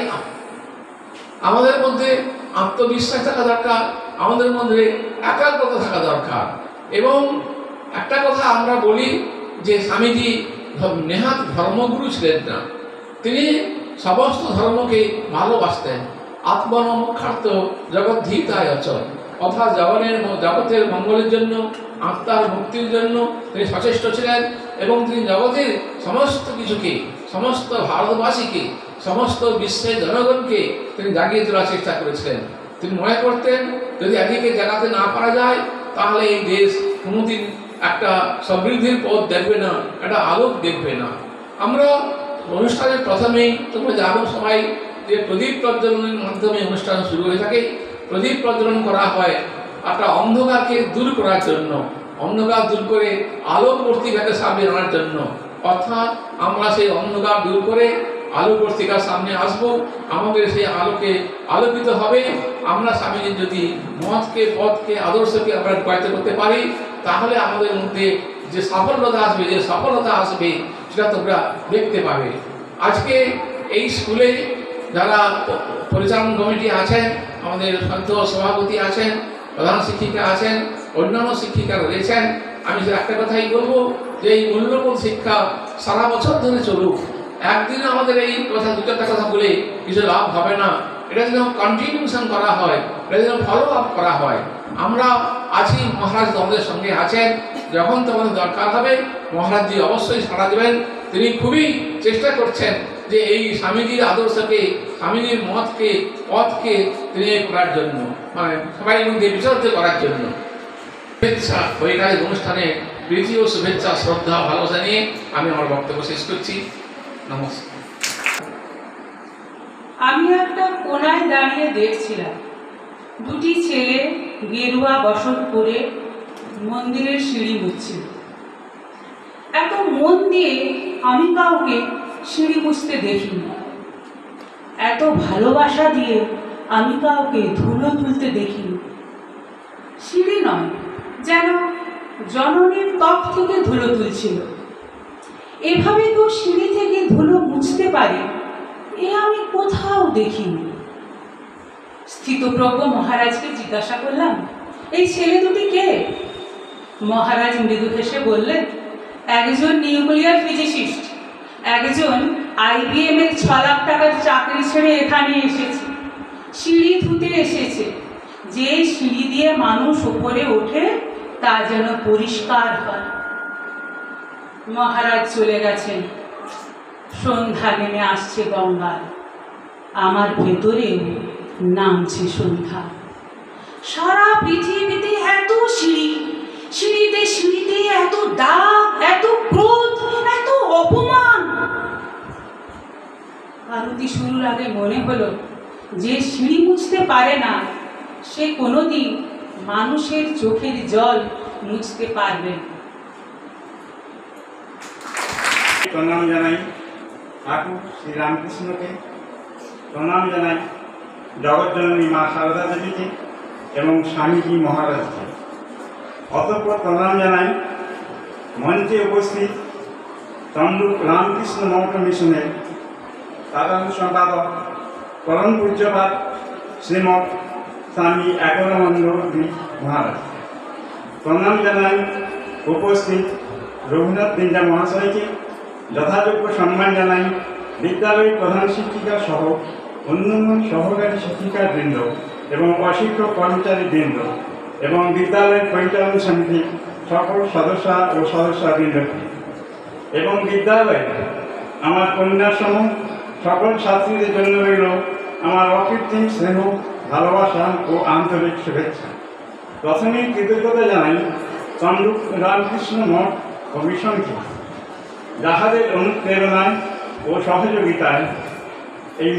আমাদের মধ্যে আত্মবিশ্বাস থাকা দরকার, আমাদের মধ্যে একাগ্রতা থাকা দরকার। এবং একটা কথা আমরা বলি যে স্বামীজি নেহাত ধর্মগুরু ছিলেন না, তিনি সমস্ত ধর্মকে ভালোবাসতেন। আত্মনমুখার্থ জগদ্ধিতায় অচল। অর্থাৎ জগতের মঙ্গলের জন্য, আত্মার মুক্তির জন্য তিনি সচেষ্ট ছিলেন। এবং তিনি জগতের সমস্ত কিছুকে, সমস্ত ভারতবাসীকে, সমস্ত বিশ্বের জনগণকে তিনি জাগিয়ে তোলার চেষ্টা করেছিলেন। তিনি মনে করতেন যদি একদিকে জাগাতে না পারা যায়, তাহলে এই দেশ কোনোদিন একটা সমৃদ্ধির পথ দেখবে না, একটা আলোক দেখবে না। আমরা অনুষ্ঠানের প্রথমেই তোমরা জানো সবাই যে প্রদীপ প্রজ্বলনের মাধ্যমে অনুষ্ঠান শুরু হয়ে থাকে। প্রদীপ প্রজ্বলন করা হয় একটা অন্ধকারকে দূর করার জন্য, অন্ধকার দূর করে আলোকবর্তিকাকে সামনে আনার জন্য। অর্থাৎ আমরা সেই অন্ধকার দূর করে আলোকবর্তিকার সামনে আসব, আমাদের সেই আলোকে আলোকিত হবে। আমরা স্বামীজির যদি মতকে, পথকে, আদর্শকে আমরা রূপায়িত করতে পারি, তাহলে আমাদের মধ্যে যে সাফল্যতা আসবে, যে সফলতা আসবে, সেটা তোমরা দেখতে পাবে। আজকে এই স্কুলে যারা পরিচালন কমিটি আছেন, আমাদের সন্ত সভাপতি আছেন, প্রধান শিক্ষিকা আছেন, অন্যান্য শিক্ষিকারা রয়েছেন, আমি একটা কথাই বলবো যে এই মূল্যবোধ শিক্ষা সারা বছর ধরে চলুক। একদিন আমাদের এই কথা, দুটো একটা কথা বলে কিছু লাভ হবে না। এটা যেন কন্টিনিউশন করা হয়, এটা যেন ফলো আপ করা হয়। আমরা আছি, মহারাজ আমাদের সঙ্গে আছেন। যখন তোমাদের দরকার হবে মহারাজজি অবশ্যই সাড়া দেবেন। তিনি খুবই চেষ্টা করছেন যে এই স্বামীজির আদর্শকে, স্বামীজির মতকে, পথকে তিনি করার জন্য, মানে সবাই মধ্যে বিচরিত করার জন্য। শুভেচ্ছা, বৈকালিক অনুষ্ঠানে প্রীতি ও শুভেচ্ছা, শ্রদ্ধা, ভালোবাসা নিয়ে আমি আমার বক্তব্য শেষ করছি। নমস্কার। আমি একটা কোনায় দাঁড়িয়ে দেখছিলাম দুটি ছেলে গেরুয়া বসন পরে মন্দিরের সিঁড়ি মুছছিল। এত মন দিয়ে আমি কাউকে সিঁড়ি মুছতে দেখিনি, এত ভালোবাসা দিয়ে আমি কাউকে ধুলো তুলতে দেখিনি। সিঁড়ি নয়, যেন জননীর ত্বক থেকে ধুলো তুলছিল। এভাবে কেউ সিঁড়ি থেকে ধুলো মুছতে পারে এ আমি কোথাও দেখিনি। স্থিতপ্রজ্ঞ মহারাজকে জিজ্ঞাসা করলাম, এই ছেলে দুটি কে? মহারাজ মৃদু হেসে বললেন, একজন নিউক্লিয়ার ফিজিসিস্ট, একজন IBM এর 6 লাখ টাকার চাকরি ছেড়ে এখানে এসেছে, সিঁড়ি ধুতে এসেছে। যে সিঁড়ি দিয়ে মানুষ উপরে ওঠে তা যেন পরিষ্কার হয়। মহারাজ চলে গেছেন। সন্ধ্যা নেমে আসছে গঙ্গায়, আমার ভেতরেও নামছে সন্ধ্যা। সারা পৃথিবীতে এত সিঁড়ি, আবৃত্তি শুরুর আগে মনে হলো যে সিঁড়ি মুছতে পারে না সে কোনোদিন মানুষের চোখের জল মুছতে পারবে না। প্রণাম জানাই ঠাকুর শ্রী রামকৃষ্ণকে, প্রণাম জানাই জগৎজননী মা সারদা দেবীকে এবং স্বামীজি মহারাজকে। অতঃপর প্রণাম জানাই মঞ্চে উপস্থিত তমলুক রামকৃষ্ণ মঠ মিশনের সাধারণ সম্পাদক পরম পূজ্যপাদ শ্রীমৎ স্বামী একরানন্দ মহারাজ। প্রণাম জানাই উপস্থিত রঘুনাথ বিন্দা মহাশয়কে। যথাযোগ্য সম্মান জানাই বিদ্যালয়ের প্রধান শিক্ষিকা সহ অন্যান্য সহকারী শিক্ষিকাবৃন্দ এবং অশিক্ষক কর্মচারীবৃন্দ এবং বিদ্যালয়ের পরিচালন সমিতির সকল সদস্য ও সদস্যবৃন্দকে এবং বিদ্যালয়ে আমার কন্যাসহ সকল ছাত্রীদের জন্য রইল আমার অকৃত্রিম স্নেহ, ভালোবাসা ও আন্তরিক শুভেচ্ছা। প্রথমেই কৃতজ্ঞতা জানাই তমলুক রামকৃষ্ণ মঠ ও মিশনকে, যাহাদের অনুপ্রেরণায় ও সহযোগিতায় এই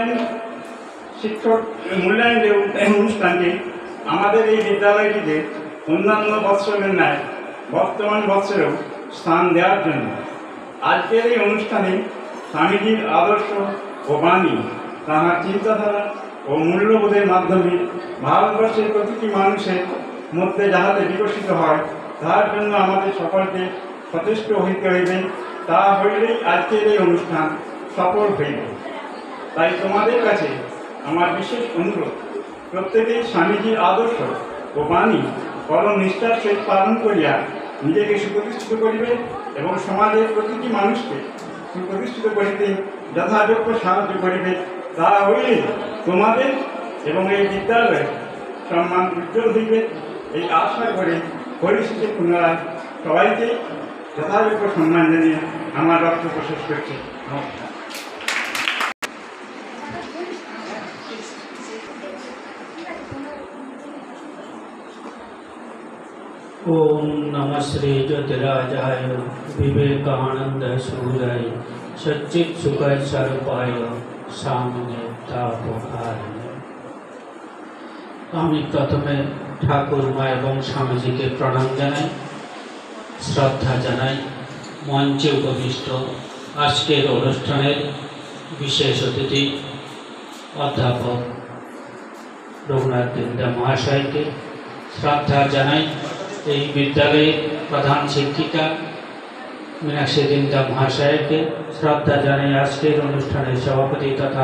মূল্যায়ন অনুষ্ঠানটি আমাদের এই বিদ্যালয়টিতে অন্যান্য বৎসরের ন্যায় বর্তমান বৎসরেও স্থান দেওয়ার জন্য আজকের এই অনুষ্ঠানে স্বামীজির আদর্শ ও বাণী, তাহার চিন্তাধারা ও মূল্যবোধের মাধ্যমে ভারতবর্ষের প্রতিটি মানুষের মধ্যে যাহাতে বিকশিত হয় তাহার জন্য আমাদের সকলকে সচেষ্ট হইতে হইবে। তা হইলেই আজকের এই অনুষ্ঠান সফল হইবে। তাই তোমাদের কাছে আমার বিশেষ অনুরোধ, প্রত্যেকেই স্বামীজির আদর্শ ও বাণী পরম নিষ্ঠার সহিত পালন করিয়া নিজেকে সুপ্রতিষ্ঠিত করিবে এবং সমাজের প্রতিটি মানুষকে সুপ্রতিষ্ঠিত করিতে যথাযোগ্য সাহায্য করিবে। তা হইলে তোমাদের এবং এই বিদ্যালয়ের সম্মান উজ্জ্বল হইবে। এই আশা করে পরিশেষে পুনরায় সবাইকে যথাযোগ্য সম্মান জানিয়ে আমার বক্তব্য শেষ করছি। নমস্কার। ओम नमः श्री ज्योतिराजाय विवेकानंद सूराय सच्चित सुखाय स्वरूपाय सामने तापहाय। আমি প্রথমে ঠাকুর মা এবং স্বামীজিকে প্রণাম জানাই, শ্রদ্ধা জানাই। মঞ্চে উপবিষ্ট আজকের অনুষ্ঠানের বিশেষ অতিথি অধ্যাপক রঘুনাথ বিন্দা মহাশয়কে শ্রদ্ধা জানাই। এই বিদ্যালয়ের প্রধান শিক্ষিকা মীনাক্ষী বিন্দা মহাশয়কে শ্রদ্ধা জানাই। আজকের অনুষ্ঠানের সভাপতি তথা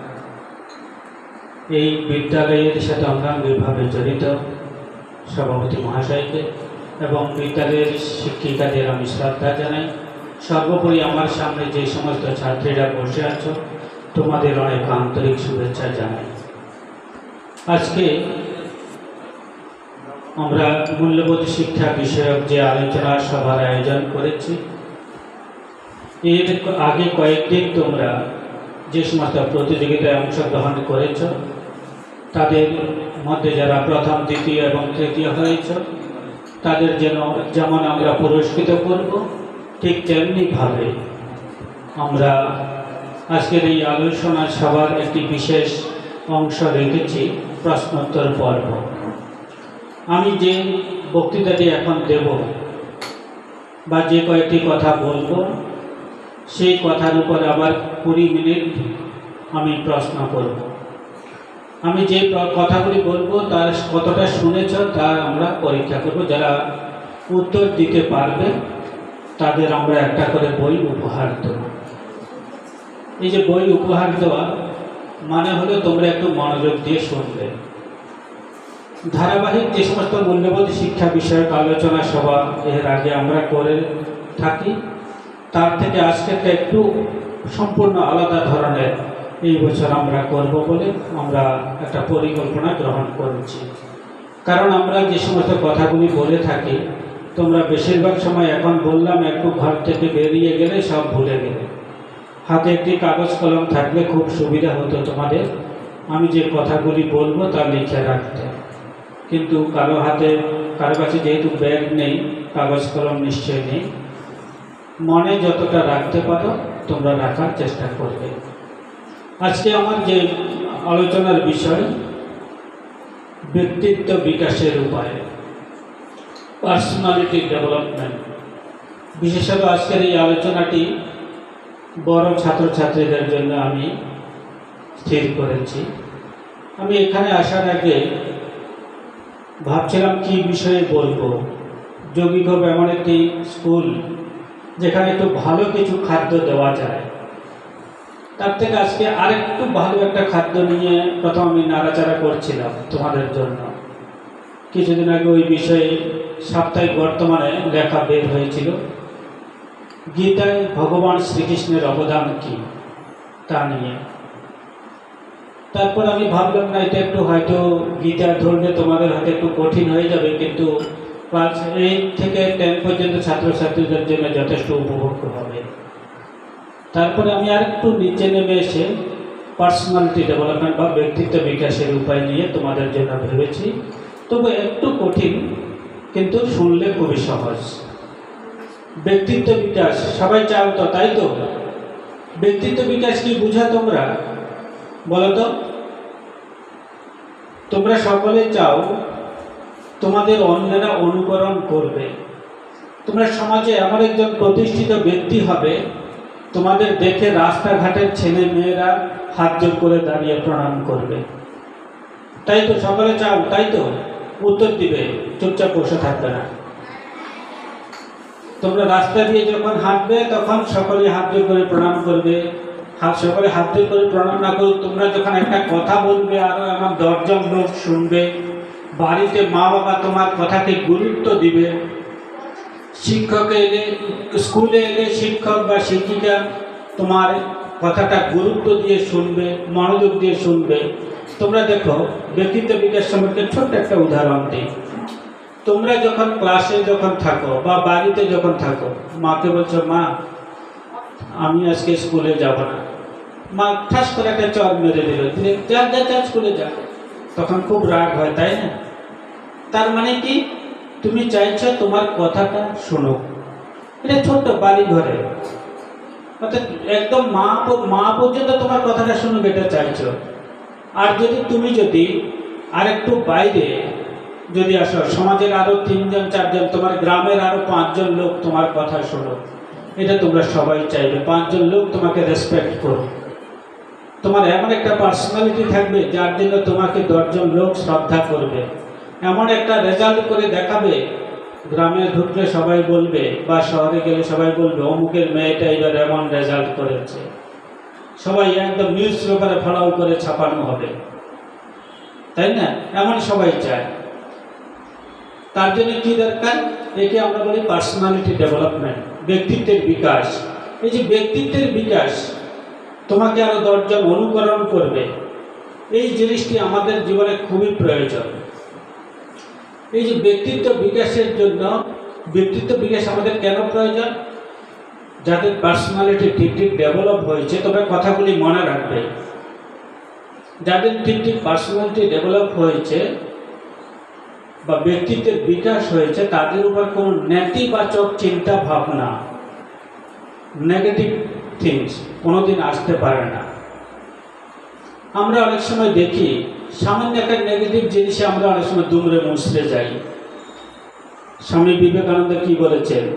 এই বিদ্যালয়ের সাথে অঙ্গাঙ্গিভাবে জড়িত সভাপতি মহাশয়কে এবং বিদ্যালয়ের শিক্ষিকাদের আমি শ্রদ্ধা জানাই। সর্বোপরি আমার সামনে যে সমস্ত ছাত্রীরা বসে আছো তোমাদের অনেক আন্তরিক শুভেচ্ছা জানাই। আজকে আমরা মূল্যবোধ শিক্ষা বিষয়ক যে আলোচনা সভার আয়োজন করেছি, এর আগে কয়েকদিন তোমরা যে সমস্ত প্রতিযোগিতায় অংশগ্রহণ করেছ তাদের মধ্যে যারা প্রথম, দ্বিতীয় এবং তৃতীয় হয়েছ তাদের যেমন আমরা পুরস্কৃত করব, ঠিক তেমনিভাবে আমরা আজকের এই আলোচনা সভার একটি বিশেষ অংশ রেখেছি প্রশ্নোত্তর পর্ব। আমি যে বক্তৃতাটি এখন দেব বা যে কয়েকটি কথা বলবো সেই কথার উপর আবার 20 মিনিট আমি প্রশ্ন করব। আমি যে কথাগুলি বলবো তার কতটা শুনেছ তা আমরা পরীক্ষা করব। যারা উত্তর দিতে পারবে তাদের আমরা একটা করে বই উপহার দেব। এই যে বই উপহার দেওয়া মানে হলো তোমরা একটু মনোযোগ দিয়ে শুনবে। ধারাবাহিক যে সমস্ত মূল্যবোধ শিক্ষা বিষয়ক আলোচনা সভা এর আগে আমরা করে থাকি তার থেকে আজকেরটা একটু সম্পূর্ণ আলাদা ধরনের এই বছর আমরা করব বলে আমরা একটা পরিকল্পনা গ্রহণ করেছি। কারণ আমরা যে সমস্ত কথাগুলি বলে থাকি তোমরা বেশিরভাগ সময় এখন বললাম একটু ঘর থেকে বেরিয়ে গেলে সব ভুলে গেলে। হাতে একটি কাগজ কলম থাকলে খুব সুবিধা হতো তোমাদের, আমি যে কথাগুলি বলবো তা লিখে রাখতে। কিন্তু কারো কাছে যেহেতু ব্যাগ নেই, কাগজ কলম নিশ্চয় নেই, মনে যতটা রাখতে পারো তোমরা রাখার চেষ্টা করবে। আজকে আমার যে আলোচনার বিষয় ব্যক্তিত্ব বিকাশের উপায়, পার্সোনালিটি ডেভেলপমেন্ট। বিশেষত আজকের এই আলোচনাটি বড় ছাত্রছাত্রীদের জন্য আমি স্থির করেছি। আমি এখানে আসার আগে ভাবছিলাম কি বিষয়ে বলবো। যোগীঘোষ এমন একটি স্কুল যেখানে একটু ভালো কিছু খাদ্য দেওয়া যায়, তার থেকে আজকে আরেকটু ভালো একটা খাদ্য নিয়ে প্রথম আমি নাড়াচাড়া করছিলাম তোমাদের জন্য। কিছুদিন আগে ওই বিষয়ে সাপ্তাহিক বর্তমানে লেখা বের হয়েছিল, গীতায় ভগবান শ্রীকৃষ্ণের অবদান কি তা নিয়ে। তারপর আমি ভাবলাম না, এটা একটু হয়তো গীতা ধরলে তোমাদের হয়তো একটু কঠিন হয়ে যাবে, কিন্তু ক্লাস 8 থেকে 10 পর্যন্ত ছাত্রছাত্রীদের জন্য যথেষ্ট উপভোগ্য হবে। তারপরে আমি আরেকটু নিচে নেমে এসে পার্সোনালিটি ডেভেলপমেন্ট বা ব্যক্তিত্ব বিকাশের উপায় নিয়ে তোমাদের জন্য ভেবেছি। তবে একটু কঠিন, কিন্তু শুনলে খুবই সহজ। ব্যক্তিত্ব বিকাশ সবাই চাও তো, তাই তো? ব্যক্তিত্ব বিকাশ কি বুঝা তোমরা বলো তো? তোমরা সকলে চাও তোমাদের অন্যেরা অনুকরণ করবে, তোমরা সমাজে এমন একজন প্রতিষ্ঠিত ব্যক্তি হবে, তোমাদের দেখে রাস্তাঘাটের ছেলে মেয়েরা হাত জোর করে দাঁড়িয়ে প্রণাম করবে, তাই তো? সকলে চাও, তাই তো? উত্তর দিবে, চুপচাপ বসে থাকবে না। তোমরা রাস্তা দিয়ে যখন হাঁটবে তখন সকলে হাত জোর করে প্রণাম করবে। সকলে হাত জোর করে প্রণাম না করুক, তোমরা যখন একটা কথা বলবে আরো এমন 10 জন লোক শুনবে। বাড়িতে মা বাবা তোমার কথাকে গুরুত্ব দিবে। শিক্ষকে এলে, স্কুলে এলে শিক্ষক বা শিক্ষিকা তোমার কথাটা গুরুত্ব দিয়ে শুনবে, মনোযোগ দিয়ে শুনবে। তোমরা দেখো, ব্যক্তিত্ব বিকাশ সম্পর্কে ছোট্ট একটা উদাহরণ দিই। তোমরা যখন ক্লাসে যখন থাকো বা বাড়িতে যখন থাকো, মাকে বলছো, মা আমি আজকে স্কুলে যাব না। মা ঠাস করে একটা চর মেরে দিল, যা যা যা স্কুলে যা। তখন খুব রাগ হয়, তাই না? তার মানে কি? তুমি চাইছো তোমার কথাটা শোনো। এটা ছোট্ট বাড়ি ঘরে, অর্থাৎ একদম মা পর্যন্ত তোমার কথাটা শুনুক, এটা চাইছো। আর তুমি যদি আরেকটু বাইরে যদি আসো, সমাজের আরো 3 জন 4 জন, তোমার গ্রামের আরো 5 জন লোক তোমার কথা শোনো, এটা তোমরা সবাই চাইবে। 5 জন লোক তোমাকে রেসপেক্ট করো। তোমার এমন একটা পার্সোনালিটি থাকবে যার জন্য তোমাকে 10 জন লোক শ্রদ্ধা করবে। এমন একটা রেজাল্ট করে দেখাবে, গ্রামে ঢুকলে সবাই বলবে বা শহরে গেলে সবাই বলবে অমুকের মেয়েটা এবার এমন রেজাল্ট করেছে। সবাই একদম নিউজ পেপারে ফলাও করে ছাপানো হবে, তাই না? এমন সবাই চায়। তার জন্য কি দরকার? একে আমরা বলি পার্সোনালিটি ডেভেলপমেন্ট, ব্যক্তিত্বের বিকাশ। এই যে ব্যক্তিত্বের বিকাশ, তোমাকে আরো 10 জন অনুকরণ করবে, এই জিনিসটি আমাদের জীবনে খুবই প্রয়োজন। এই যে ব্যক্তিত্ব বিকাশের জন্য, ব্যক্তিত্ব বিকাশ আমাদের কেন প্রয়োজন? যাদের পার্সোনালিটি ঠিক ঠিক ডেভেলপ হয়েছে, তবে কথাগুলি মনে রাখবে। যাদের ঠিক ঠিক পার্সোনালিটি ডেভেলপ হয়েছে বা ব্যক্তিত্বের বিকাশ হয়েছে, তাদের উপর কোনো নেতিবাচক চিন্তা ভাবনা, নেগেটিভ থিংস কোনোদিন আসতে পারে না। আমরা অনেক সময় দেখি সামান্য একটা নেগেটিভ জিনিসে আমরা অনেক সময় দুমড়ে মুচড়ে যাই। স্বামী বিবেকানন্দ কি বলেছেন?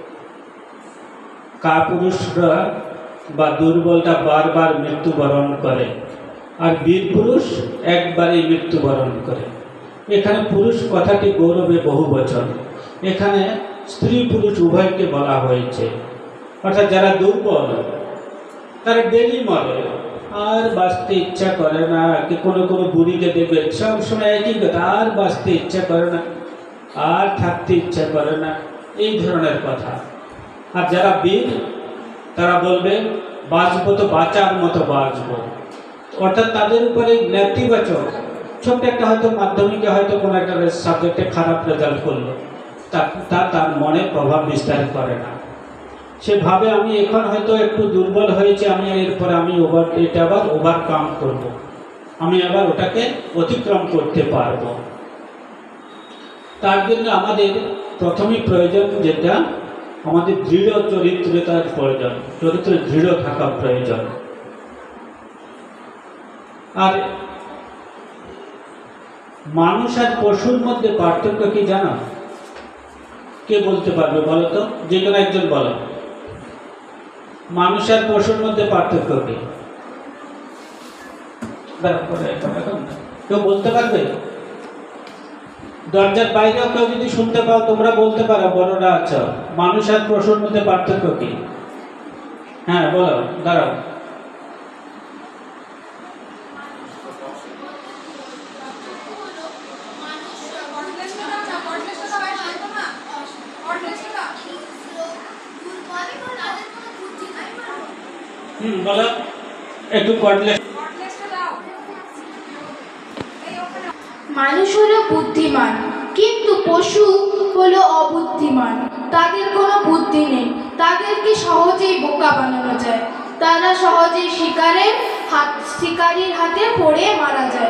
কাপুরুষরা বা দুর্বলটা বারবার মৃত্যুবরণ করে, আর বীর পুরুষ একবারই মৃত্যুবরণ করে। এখানে পুরুষ কথাটি গৌরবে বহুবচন, এখানে স্ত্রী পুরুষ উভয়কে বলা হয়েছে। অর্থাৎ যারা দুর্বল তারা ডেলি মরে, আর বাঁচতে ইচ্ছা করে না। কি কোনো বুড়িকে দেখবে সব সময় একই কথা, আর বাঁচতে ইচ্ছা করে না, আর থাকতে ইচ্ছা করে না, এই ধরনের কথা। আর যারা বীর তারা বলবে বাঁচবো তো বাঁচার মতো বাঁচবো। অর্থাৎ তাদের উপরে নেতিবাচক, ছোট্ট একটা হয়তো মাধ্যমিকে হয়তো কোনো একটা সাবজেক্টে খারাপ রেজাল্ট করলো, তার মনে প্রভাব বিস্তার করে না। সেভাবে আমি এখন হয়তো একটু দুর্বল হয়েছে, আমি এরপরে এটা আবার ওভারকাম করব, আমি আবার ওটাকে অতিক্রম করতে পারবো। তার জন্য আমাদের প্রথমেই প্রয়োজন, যেটা আমাদের দৃঢ় চরিত্রতার প্রয়োজন, চরিত্র দৃঢ় থাকা প্রয়োজন। আর মানুষ আর পশুর মধ্যে পার্থক্য কি জানো? কে বলতে পারবে বলো তো? যে কোনো একজন বলো, মানুষ আর পশুর মধ্যে পার্থক্য কি? কেউ বলতে পারবে? দরজার বাইরেও কেউ যদি শুনতে পাও তোমরা বলতে পারো, বড়রা আছো। মানুষ আর পশুর মধ্যে পার্থক্য কি? হ্যাঁ বলো, দাঁড়াও। বলো একটু করলে। মানুষ হলো বুদ্ধিমান, কিন্তু পশু হলো অবুদ্ধিমান। তাদের কোনো বুদ্ধি নেই, তাদেরকে সহজেই বোকা বানানো যায়। তারা সহজেই শিকারীর হাতে পড়ে মারা যায়।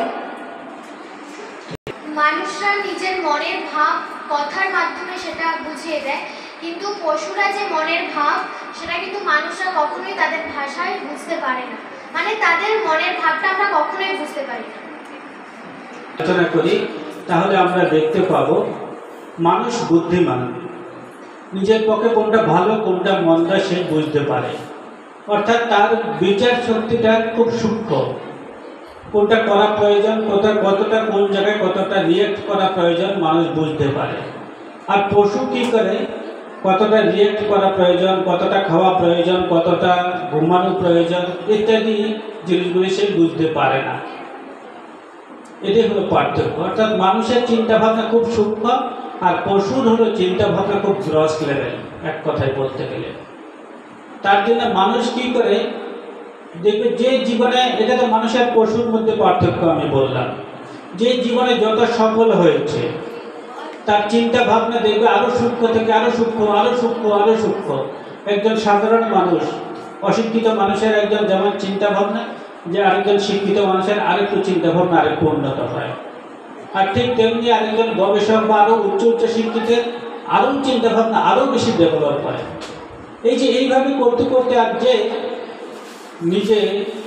মানুষরা নিজের মনের ভাব কথার মাধ্যমে সেটা বুঝিয়ে দেয়, কিন্তু পশুরা যে মনের ভাব সেটা কিন্তু মানুষরা কখনোই তাদের ভাষায় বুঝতে পারে না। মানে তাদের মনের ভাবটা আমরা কখনোই বুঝতে পারি না। আলোচনা করি তাহলে আমরা দেখতে পাবো মানুষ বুদ্ধিমান, নিজের পক্ষে কোনটা ভালো কোনটা মন্দ সে বুঝতে পারে, অর্থাৎ তার বিচার শক্তিটা খুব সূক্ষ্ম। কোনটা করা প্রয়োজন, কতটা কোন জায়গায় কতটা রিয়েক্ট করা প্রয়োজন মানুষ বুঝতে পারে। আর পশু কি করে, কতটা রিয়েক্ট করা প্রয়োজন, কতটা খাওয়া প্রয়োজন, কতটা ঘুমানো প্রয়োজন ইত্যাদি জিনিসগুলি সে বুঝতে পারে না। এটাই হলো পার্থক্য। অর্থাৎ মানুষের চিন্তাভাবনা খুব সূক্ষ্ম আর পশুর হলো চিন্তাভাবনা খুব গ্রস লেভেল, এক কথায় বলতে গেলে। তার জন্য মানুষ কি করে দেখবে, যে জীবনে, এটা তো মানুষের পশুর মধ্যে পার্থক্য আমি বললাম, যে জীবনে যত সফল হয়েছে তার চিন্তা ভাবনা দেখবে আরো সূক্ষ্ম থেকে আরো সূক্ষ্ম, আরো সূক্ষ্ম, আরো সূক্ষ্ম। একজন সাধারণ মানুষ, অশিক্ষিত মানুষের একজন যেমন চিন্তা ভাবনা, যে আরেকজন শিক্ষিত মানুষের আরেকটু চিন্তা ভাবনা আরেকটু উন্নত হয়। আর ঠিক তেমনি আরেকজন গবেষক বা আরো উচ্চ শিক্ষিতের আরো চিন্তা ভাবনা আরো বেশি ডেভেলপ হয়। এই যে এইভাবে করতে করতে আর যে নিজে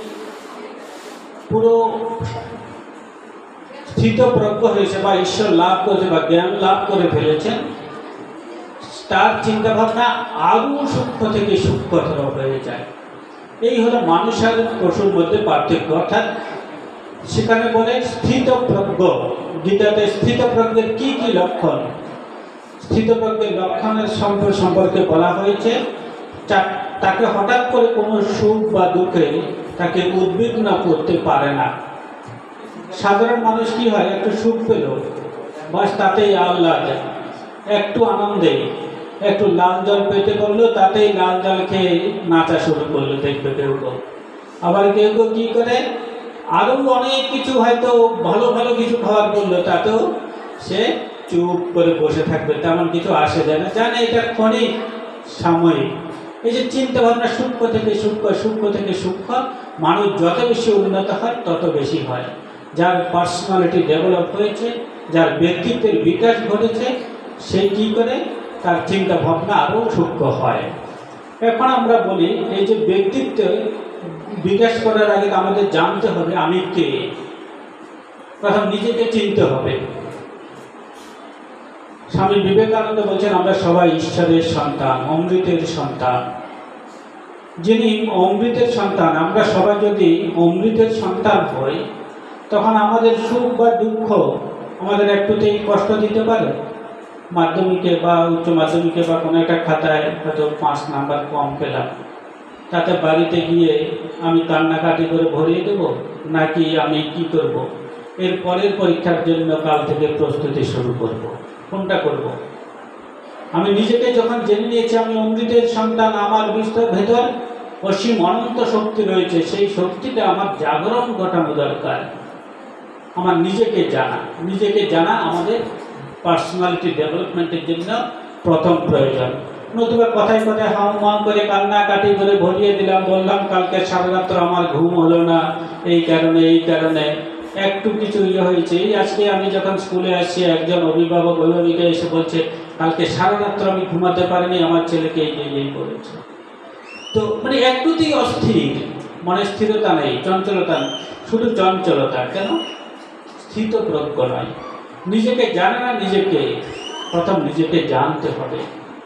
পুরো স্থিতপ্রজ্ঞ হয়েছে বা ঈশ্বর লাভ করেছে বা জ্ঞান লাভ করে ফেলেছেন, তার চিন্তা ভাবনা আরো সূক্ষ্ম থেকে সূক্ষ্মতর হয়ে যায়। এই হলো মানুষ আর পশুর মধ্যে পার্থক্য। অর্থাৎ সেখানে বলে স্থিতপ্রজ্ঞ, গীতাতে স্থিতপ্রজ্ঞের কি কি লক্ষণ, স্থিতপ্রজ্ঞের লক্ষণের সম্পর্কে বলা হয়েছে। তাকে হঠাৎ করে কোনো সুখ বা দুঃখে তাকে উদ্বিগ্ন করতে পারে না। সাধারণ মানুষ কি হয়, একটু সুখ পেল বাস তাতেই আহ্লাদ, একটু আনন্দে একটু লাল জল পেতে করলো তাতেই লাল জল খেয়ে নাচা শুরু করলো, দেখবে কেউ কেউ। আবার কেউ কেউ কী করে, আরও অনেক কিছু হয়তো ভালো ভালো কিছু খাবার করলো, তাতেও সে চুপ করে বসে থাকবে, তেমন কিছু আসে যায় না, জানে এটা ক্ষণিক সাময়িক। এই যে চিন্তা ভাবনা সূক্ষ্ম থেকে সূক্ষ্ম, সূক্ষ্ম থেকে সূক্ষ্ম, মানুষ যত বেশি উন্নত হয় তত বেশি হয়। যার পার্সোনালিটি ডেভেলপ হয়েছে, যার ব্যক্তিত্বের বিকাশ ঘটেছে, সে কী করে তার চিন্তা ভাবনা আরও সূক্ষ্ম হয়। এখন আমরা বলি এই যে ব্যক্তিত্ব বিকাশ করার আগে আমাদের জানতে হবে আমি কে, প্রথম নিজেকে চিনতে হবে। স্বামী বিবেকানন্দ বলছেন আমরা সবাই ঈশ্বরের সন্তান, অমৃতের সন্তান। যিনি অমৃতের সন্তান, আমরা সবাই যদি অমৃতের সন্তান হই তখন আমাদের সুখ বা দুঃখ আমাদের একটুতেই কষ্ট দিতে পারে। মাধ্যমিকে বা উচ্চ মাধ্যমিকে বা কোনো একটা খাতায় হয়তো 5 নাম্বার কম পেলাম, তাতে বাড়িতে গিয়ে আমি কান্নাকাটি করে ভরিয়ে দেব, নাকি আমি কি করব, এর পরের পরীক্ষার জন্য কাল থেকে প্রস্তুতি শুরু করব, কোনটা করব? আমি নিজেকে যখন জেনে নিয়েছি আমি অমৃতের সন্তান, আমার ভেতর অসীম অনন্ত শক্তি রয়েছে, সেই শক্তিটা আমার জাগরণ ঘটানো দরকার। আমার নিজেকে জানা আমাদের পার্সোনালিটি ডেভেলপমেন্টের জন্য প্রথম প্রয়োজন। নতুবা কথায় কথায় হাউমাউ করে কান্নাকাটি করে ভরিয়ে দিলাম, বললাম কালকে সারা রাত্র আমার ঘুম হলো না, এই কারণে একটু কিছু হয়েছে। এই আজকে আমি যখন স্কুলে আসছি একজন অভিভাবিকা এসে বলছে কালকে সারা রাত্র আমি ঘুমাতে পারিনি, আমার ছেলেকে এই করেছে। তো মানে একটুতেই অস্থির, মনে স্থিরতা নেই, চঞ্চলতা, শুধু চঞ্চলতা। কেন? স্থিতপ্রজ্ঞ নয়, নিজেকে জানে না। নিজেকে প্রথম নিজেকে জানতে হবে।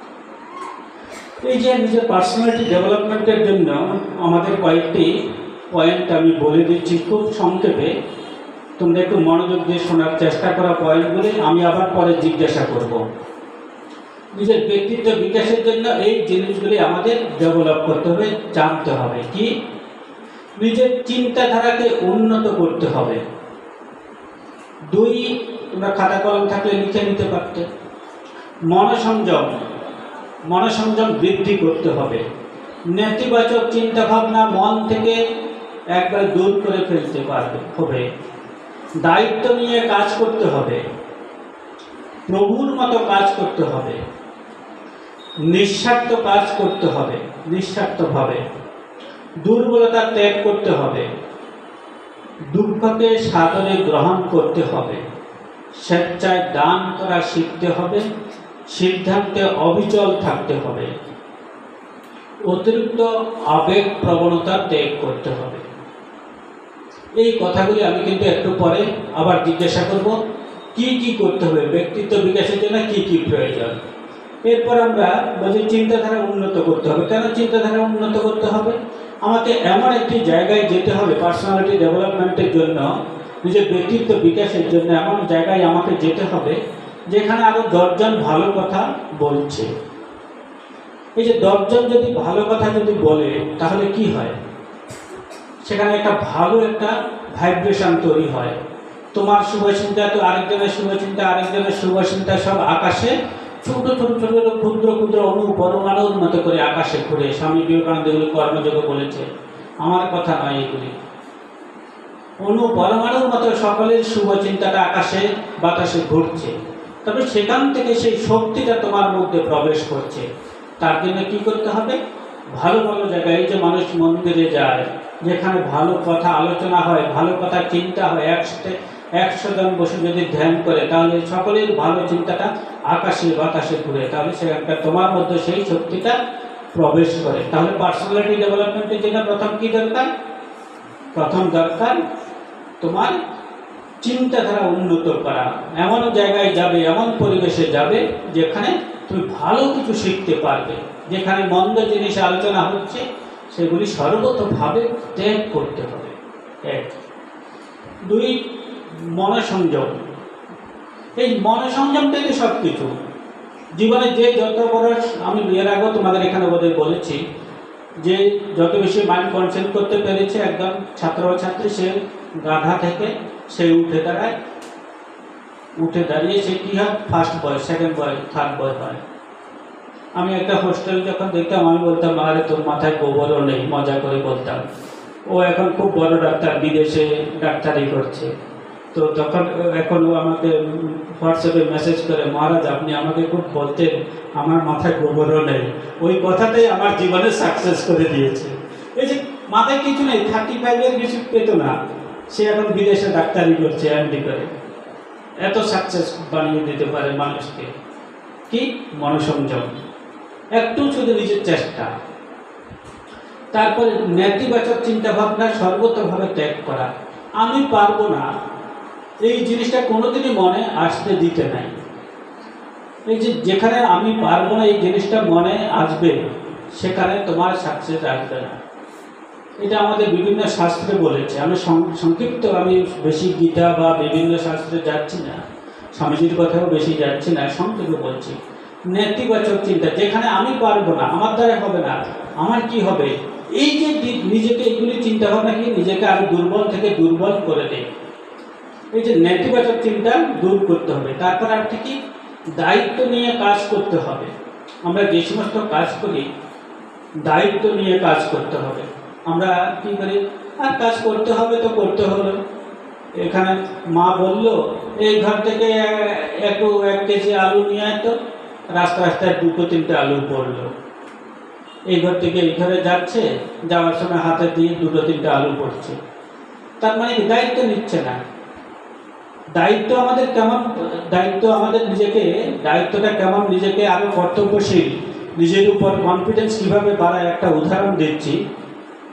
এই যে নিজের পার্সোনালিটি ডেভেলপমেন্টের জন্য আমাদের কয়েকটি পয়েন্ট আমি বলে দিচ্ছি খুব সংক্ষেপে। তোমরা একটু মনোযোগ দিয়ে শোনার চেষ্টা করা পয়েন্টগুলি আমি আবার পরে জিজ্ঞাসা করব। নিজের ব্যক্তিত্ব বিকাশের জন্য এই জিনিসগুলি আমাদের ডেভেলপ করতে হবে, জানতে হবে। কি? নিজের চিন্তাধারাকে উন্নত করতে হবে। 2, তোমরা খাতা কলম থাকলে লিখে নিতে পারতে। মনসংযম, মনসংযম বৃদ্ধি করতে হবে। নেতিবাচক চিন্তাভাবনা মন থেকে একবার দূর করে ফেলতে হবে। দায়িত্ব নিয়ে কাজ করতে হবে। প্রভুর মতো কাজ করতে হবে। নিঃস্বার্থ কাজ করতে হবে, নিঃস্বার্থভাবে। দুর্বলতা ত্যাগ করতে হবে। দুঃখকে সাদরে গ্রহণ করতে হবে। স্বেচ্ছায় দান করা শিখতে হবে। সিদ্ধান্তে অবিচল থাকতে হবে। অতিরিক্ত আবেগ প্রবণতা ত্যাগ করতে হবে। এই কথাগুলি আমি কিন্তু একটু পরে আবার জিজ্ঞাসা করব কি কি করতে হবে ব্যক্তিত্ব বিকাশের জন্য, কি কি প্রয়োজন। এরপর আমরা বলি চিন্তাধারা উন্নত করতে হবে। কেন চিন্তাধারা উন্নত করতে হবে? আমাকে এমন একটি জায়গায় যেতে হবে পার্সোনালিটি ডেভেলপমেন্টের জন্য, নিজের ব্যক্তিত্ব বিকাশের জন্য এমন জায়গায় আমাকে যেতে হবে যেখানে আরও 10 জন ভালো কথা বলছে। এই যে 10 জন যদি ভালো কথা যদি বলে তাহলে কি হয়? সেখানে একটা ভালো একটা ভাইব্রেশন তৈরি হয়। তোমার শুভচিন্তা তো আরেকজনের শুভচিন্তা, আরেকজনের শুভচিন্তা সব আকাশে ছোট ছোট ছোট ক্ষুদ্র ক্ষুদ্র অণু পরমাণুর মতো করে আকাশে ঘুরে। স্বামী বিবেকানন্দ এগুলি কর্মযোগ বলেছে, আমার কথা নয়। এগুলি অণু পরমাণুর মতো সকলের শুভচিন্তাটা আকাশে বাতাসে ঘুরছে। তবে সেখান থেকে সেই শক্তিটা তোমার মধ্যে প্রবেশ করছে। তার জন্য কি করতে হবে? ভালো ভালো জায়গায়, এই যে মানুষ মন্দিরে যায়, যেখানে ভালো কথা আলোচনা হয়, ভালো কথা চিন্তা হয়, 100 জন বসে যদি ধ্যান করে তাহলে সকলের ভালো চিন্তাটা আকাশে বাতাসে ঘুরে, তাহলে সেখানটা তোমার মধ্যে সেই শক্তিটা প্রবেশ করে। তাহলে পার্সোনালিটি ডেভেলপমেন্টের জন্য প্রথম কি দরকার? প্রথম দরকার তোমার চিন্তাধারা উন্নত করা। এমন জায়গায় যাবে, এমন পরিবেশে যাবে যেখানে তুমি ভালো কিছু শিখতে পারবে। যেখানে মন্দ জিনিস আলোচনা হচ্ছে সেগুলি সর্বতভাবে ত্যাগ করতে হবে। 1, 2 মনসংযম। এই মনসংযমটাই তো সব কিছু জীবনে। যে যত বড়, আমি এর আগেও তোমাদের এখানে বোধহয় বলেছি যে যত বেশি মাইন্ড কনসেন্ট করতে পেরেছে একদম ছাত্র বা ছাত্রী, সে গাধা থেকে সে উঠে দাঁড়ায়। উঠে দাঁড়িয়ে সে কী হয়? First boy, second boy, third boy হয়। আমি একটা হোস্টেল যখন দেখতাম আমি বলতাম, আরে তোর মাথায় গোবরও নেই, মজা করে বলতাম। ও এখন খুব বড় ডাক্তার, বিদেশে ডাক্তারি করছে। তো তখন এখনও আমাকে হোয়াটসঅ্যাপে মেসেজ করে, মহারাজ আপনি আমাকে খুব বলতেন আমার মাথায় গোবরও নেই। ওই কথাটাই আমার জীবনে সাকসেস করে দিয়েছে। এই যে মাথায় কিছু নেই, 35-এর বেশি পেত না, সে এখন বিদেশে ডাক্তারি করছে, এমডি করে। এত সাকসেস বানিয়ে দিতে পারে মানুষকে। কি? মনসংযম। একটু শুধু নিজের চেষ্টা। তারপরে নেতিবাচক চিন্তাভাবনা সর্বতভাবে ত্যাগ করা। আমি পারবো না, এই জিনিসটা কোনোদিনই মনে আসতে দিতে নাই। এই যে যেখানে আমি পারবো না এই জিনিসটা মনে আসবে, সেখানে তোমার সাকসেস আসবে না। এটা আমাদের বিভিন্ন শাস্ত্রে বলেছে। আমি সংক্ষিপ্ত, আমি বেশি গীতা বা বিভিন্ন শাস্ত্রে যাচ্ছি না, স্বামীজির কথাও বেশি যাচ্ছি না, সংক্ষেপে বলছি। নেতিবাচক চিন্তা, যেখানে আমি পারবো না, আমার দ্বারা হবে না, আমার কি হবে, এই যে নিজেকে এইগুলি চিন্তা ভাবনা কি নিজেকে আরো দুর্বল থেকে দুর্বল করে দেয়। এই যে নেতিবাচক চিন্তা দূর করতে হবে। তারপর আর কি? দায়িত্ব নিয়ে কাজ করতে হবে। আমরা যে সমস্ত কাজ করি দায়িত্ব নিয়ে কাজ করতে হবে। আমরা কি করি? আর কাজ করতে হবে তো করতে হলো। এখানে মা বলল এই ঘর থেকে একটু 1 কেজি আলু নিয়ে আয়, তো রাস্তায় 2-3টে আলু পড়লো। এই ঘর থেকে এই ঘরে যাচ্ছে, যাওয়ার সময় হাতে দিয়ে 2-3টে আলু পড়ছে। তার মানে দায়িত্ব নিচ্ছে না। দায়িত্ব আমাদের কেমন? দায়িত্ব আমাদের নিজেকে, দায়িত্বটা কেমন নিজেকে আরো কর্তব্যশীল, নিজের উপর কনফিডেন্স কীভাবে বাড়ায় একটা উদাহরণ দিচ্ছি।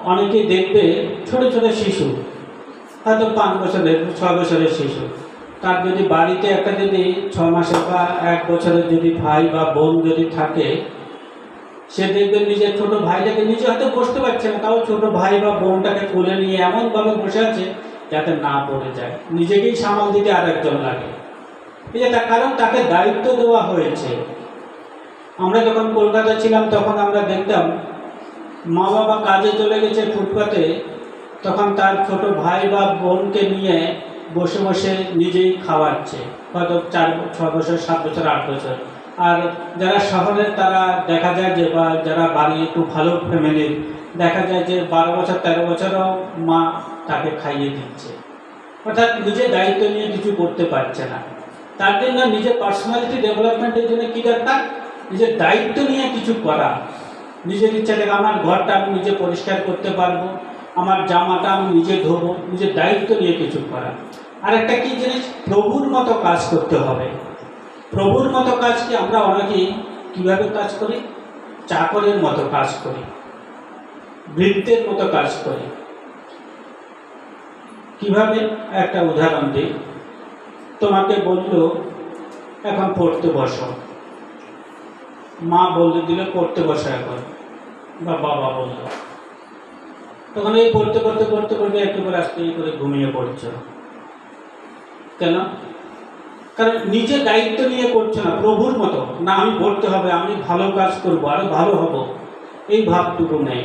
অনেকেই দেখবে ছোট ছোট শিশু, হয়তো 5 বছরের 6 বছরের শিশু, তার যদি বাড়িতে একটা যদি 6 মাসের বা 1 বছরের যদি ভাই বা বোন যদি থাকে, সে দেখবে নিজের ছোট ভাইটাকে নিজে হয়তো বসতে পারছে না, তাও ছোট ভাই বা বোনটাকে কোলে নিয়ে এমনভাবে বসে আছে যাতে না পড়ে যায়, নিজেকেই সামাল দিতে আর একজন লাগে। তার কারণ তাকে দায়িত্ব দেওয়া হয়েছে। আমরা যখন কলকাতা ছিলাম তখন আমরা দেখতাম মা বাবা কাজে চলে গেছে ফুটপাতে, তখন তার ছোট ভাই বা বোনকে নিয়ে বসে বসে নিজেই খাওয়াচ্ছে, হয়তো 4-6 বছর 7 বছর 8 বছর। আর যারা শহরের তারা দেখা যায় যে, বা যারা বাড়ি একটু ভালো ফ্যামিলির, দেখা যায় যে 12 বছর 13 বছরও মা তাকে খাইয়ে দিচ্ছে, অর্থাৎ নিজের দায়িত্ব নিয়ে কিছু করতে পারছে না। তার জন্য নিজের পার্সোনালিটি ডেভেলপমেন্টের জন্য কী দরকার? নিজের দায়িত্ব নিয়ে কিছু করা। নিজের ইচ্ছা থেকে আমার ঘরটা আমি নিজে পরিষ্কার করতে পারবো, আমার জামাটা আমি নিজে ধোবো, নিজের দায়িত্ব নিয়ে কিছু করা। আর একটা কী জিনিস, প্রভুর মতো কাজ করতে হবে। প্রভুর মতো কাজ কি আমরা অনেকেই কীভাবে কাজ করি? চাকরের মতো কাজ করি, বৃত্তের মতো কাজ করি। কিভাবে? একটা উদাহরণ দিই। তোমাকে বললো এখন পড়তে বসো, মা বলে দিল পড়তে বসো এখন, বা বাবা বলল, তখন এই পড়তে পড়তে পড়তে পড়তে একটু করে আস্তে করে ঘুমিয়ে পড়ছো। কেন? কারণ নিজে দায়িত্ব নিয়ে করছো না, প্রভুর মতো না আমি পড়তে হবে, আমি ভালো কাজ করবো, আরো ভালো হব, এই ভাবটুকু নেই।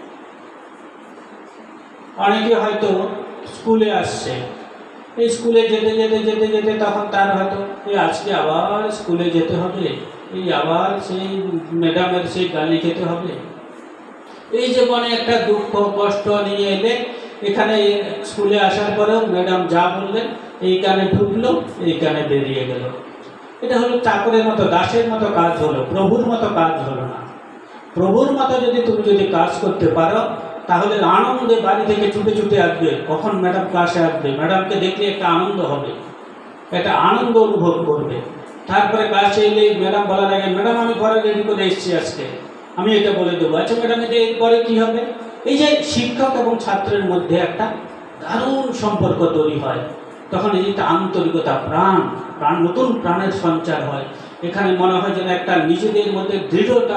অনেকে হয়তো স্কুলে আসছে, এই স্কুলে যেতে যেতে যেতে যেতে তখন তার হয়তো এই আজকে আবার স্কুলে যেতে হবে, এই আবার সেই ম্যাডামের সেই গালি খেতে হবে, এই যে মনে একটা দুঃখ কষ্ট নিয়ে এলে, এখানে স্কুলে আসার পরেও ম্যাডাম যা বললেন এই কানে ঢুকলো এই কানে বেরিয়ে গেল। এটা হলো চাকরের মতো দাসের মতো কাজ হলো, প্রভুর মতো কাজ হলো না। প্রভুর মতো তুমি যদি কাজ করতে পারো, তাহলে আনন্দে বাড়ি থেকে ছুটে ছুটে আসবে, কখন ম্যাডাম ক্লাসে আসবে, ম্যাডামকে দেখলে একটা আনন্দ হবে, একটা আনন্দ অনুভব করবে। তারপরে ক্লাসে এলে ম্যাডাম বলার আগে, ম্যাডাম আমি ঘরে রেডি করে এসেছি আজকে, আমি এটা বলে দেবো, আচ্ছা ম্যাডাম এটা এরপরে কী হবে। এই যে শিক্ষক এবং ছাত্রের মধ্যে একটা দারুণ সম্পর্ক তৈরি হয়, তখন এই যে আন্তরিকতা, প্রাণ নতুন প্রাণের সঞ্চার হয়। এখানে মনে হয় যেন একটা নিজেদের মধ্যে দৃঢ়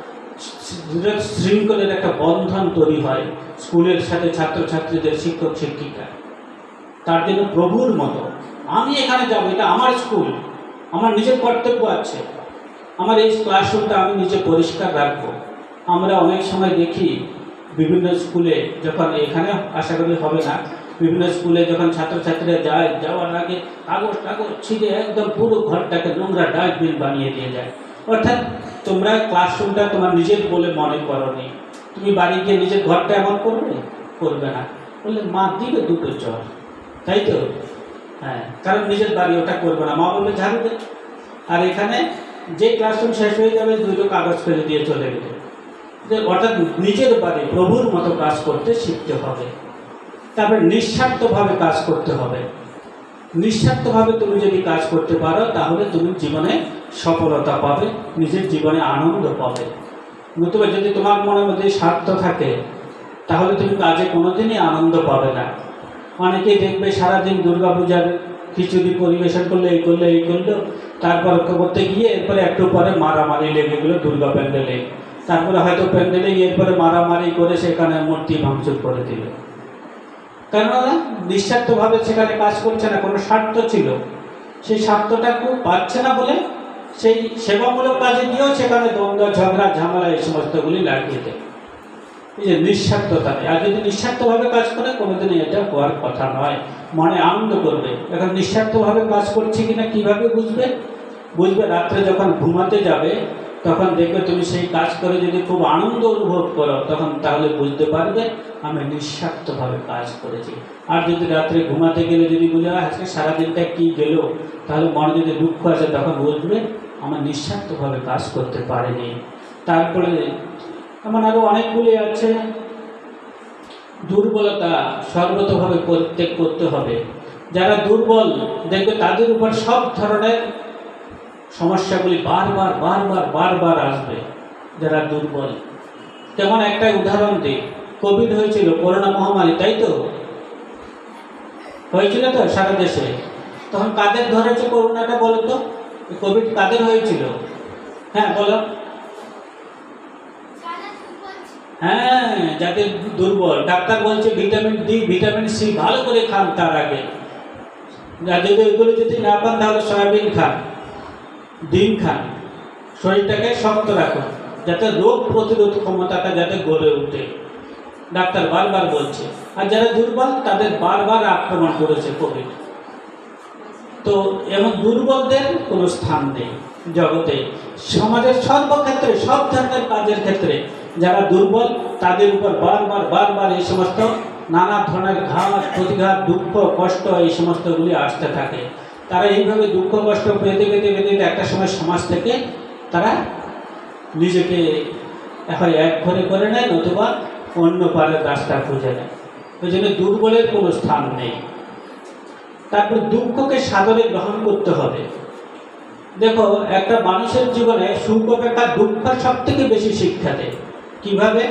শৃঙ্খলের একটা বন্ধন তৈরি হয় স্কুলের সাথে ছাত্রছাত্রীদের, শিক্ষক শিক্ষিকা। তার জন্য প্রভুর মতো আমি এখানে যাব, এটা আমার স্কুল, আমার নিজের কর্তব্য আছে, আমার এই ক্লাসরুমটা আমি নিজে পরিষ্কার রাখবো। আমরা অনেক সময় দেখি বিভিন্ন স্কুলে, যখন এখানে আশা করি হবে না, বিভিন্ন স্কুলে যখন ছাত্রছাত্রীরা যাওয়ার আগে কাগজ ছিঁড়ে একদম পুরো ঘরটাকে নোংরা ডাস্টবিন বানিয়ে দিয়ে যায়। অর্থাৎ তোমরা ক্লাসরুমটা তোমার নিজের বলে মনে করোনি, তুমি বাড়ি গিয়ে নিজের ঘরটা এমন করবে না, বললে মা দিবে 2টো চর, তাই তো? হ্যাঁ, কারণ নিজের বাড়ি ওটা করবে না, মা বলবে ঝাড়ু দে। আর এখানে যে ক্লাসরুম শেষ হয়ে যাবে 2টো কাগজ ফেলে দিয়ে চলে গেলে। অর্থাৎ নিজের বাড়ি প্রভুর মতো কাজ করতে শিখতে হবে। তারপরে নিঃস্বার্থভাবে কাজ করতে হবে। নিঃস্বার্থভাবে তুমি যদি কাজ করতে পারো, তাহলে তুমি জীবনে সফলতা পাবে, নিজের জীবনে আনন্দ পাবে। নতুবা যদি তোমার মনের মধ্যে স্বার্থ থাকে, তাহলে তুমি কাজে কোনোদিনই আনন্দ পাবে না। অনেকেই দেখবে সারাদিন দুর্গাপূজার খিচুড়ি পরিবেশন করলে, এই করলো, তারপর করতে গিয়ে এরপরে একটু পরে মারামারি লেগে গেলো দুর্গা প্যান্ডেলে, তারপরে হয়তো প্যান্ডেলে এরপরে মারামারি করে সেখানে মূর্তি ভাঙচুর করে দিল। কেননা নিঃস্বার্থভাবে সেখানে কাজ করছে না, কোনো স্বার্থ ছিল, সেই স্বার্থটা খুব পাচ্ছে না বলে সেই সেবামূলক কাজে গিয়েও সেখানে দ্বন্দ্ব ঝগড়া ঝামেলা এই সমস্তগুলি লাগিয়ে দেয়। এই যে নিঃস্বার্থতা নেই। আর যদি নিঃস্বার্থভাবে কাজ করে, কোনোদিনই এটা হওয়ার কথা নয়, মনে আনন্দ করবে। এখন নিঃস্বার্থভাবে কাজ করছি কিনা কীভাবে বুঝবে রাত্রে যখন ঘুমাতে যাবে, তখন দেখবে তুমি সেই কাজ করে যদি খুব আনন্দ অনুভব করো, তখন তাহলে বুঝতে পারবে আমি নিঃস্বার্থভাবে কাজ করেছি। আর যদি রাত্রে ঘুমাতে গেলে যদি বুঝে আজকে সারাদিনটা কী গেল, তাহলে মনে যদি দুঃখ আছে, তখন বুঝবে আমার নিঃস্বার্থভাবে কাজ করতে পারেনি। তারপরে এমন আরও অনেকগুলি আছে। দুর্বলতা সর্বতভাবে পরিত্যাগ করতে হবে। যারা দুর্বল দেখবে তাদের উপর সব ধরনের সমস্যাগুলি বারবার আসবে। যারা দুর্বল, যেমন একটা উদাহরণ দিই, কোভিড হয়েছিল, করোনা মহামারী, তাই তো হয়েছিল তো সারা দেশে। তখন কাদের ধরেছে করোনাটা বলো তো? কোভিড কাদের হয়েছিল? হ্যাঁ বলো। হ্যাঁ, যাদের দুর্বল। ডাক্তার বলছে ভিটামিন ডি, ভিটামিন সি ভালো করে খান, তার আগে যাদের ওইগুলো যদি না পান তাহলে সয়াবিন খান, ডিম খান, শরীরটাকে শক্ত রাখুন যাতে রোগ প্রতিরোধ ক্ষমতাটা যাতে গড়ে ওঠে, ডাক্তার বারবার বলছে। আর যারা দুর্বল তাদের বারবার আক্রমণ করেছে কোভিড। তো এমন দুর্বলদের কোনো স্থান নেই জগতে, সমাজের সর্বক্ষেত্রে, সব ধরনের কাজের ক্ষেত্রে যারা দুর্বল তাদের উপর বারবার বারবার এই সমস্ত নানা ধরনের ঘাত, প্রতিঘাত, দুঃখ, কষ্ট এই সমস্তগুলি আসতে থাকে। তারা এইভাবে দুঃখ কষ্ট পেতে পেতে পেতে একটা সময় সমাজ থেকে তারা নিজেকে হয় এক ঘরে করে নেয়, নতুবা অন্য পারের রাস্তা খুঁজে নেয়। ওই জন্য দুর্বলের কোনো স্থান নেই। তারপর দুঃখকে সাদরে গ্রহণ করতে হবে। দেখো, একটা মানুষের জীবনে সুখ অপেক্ষা দুঃখ সব থেকে বেশি শিক্ষা দেয়। কিভাবে?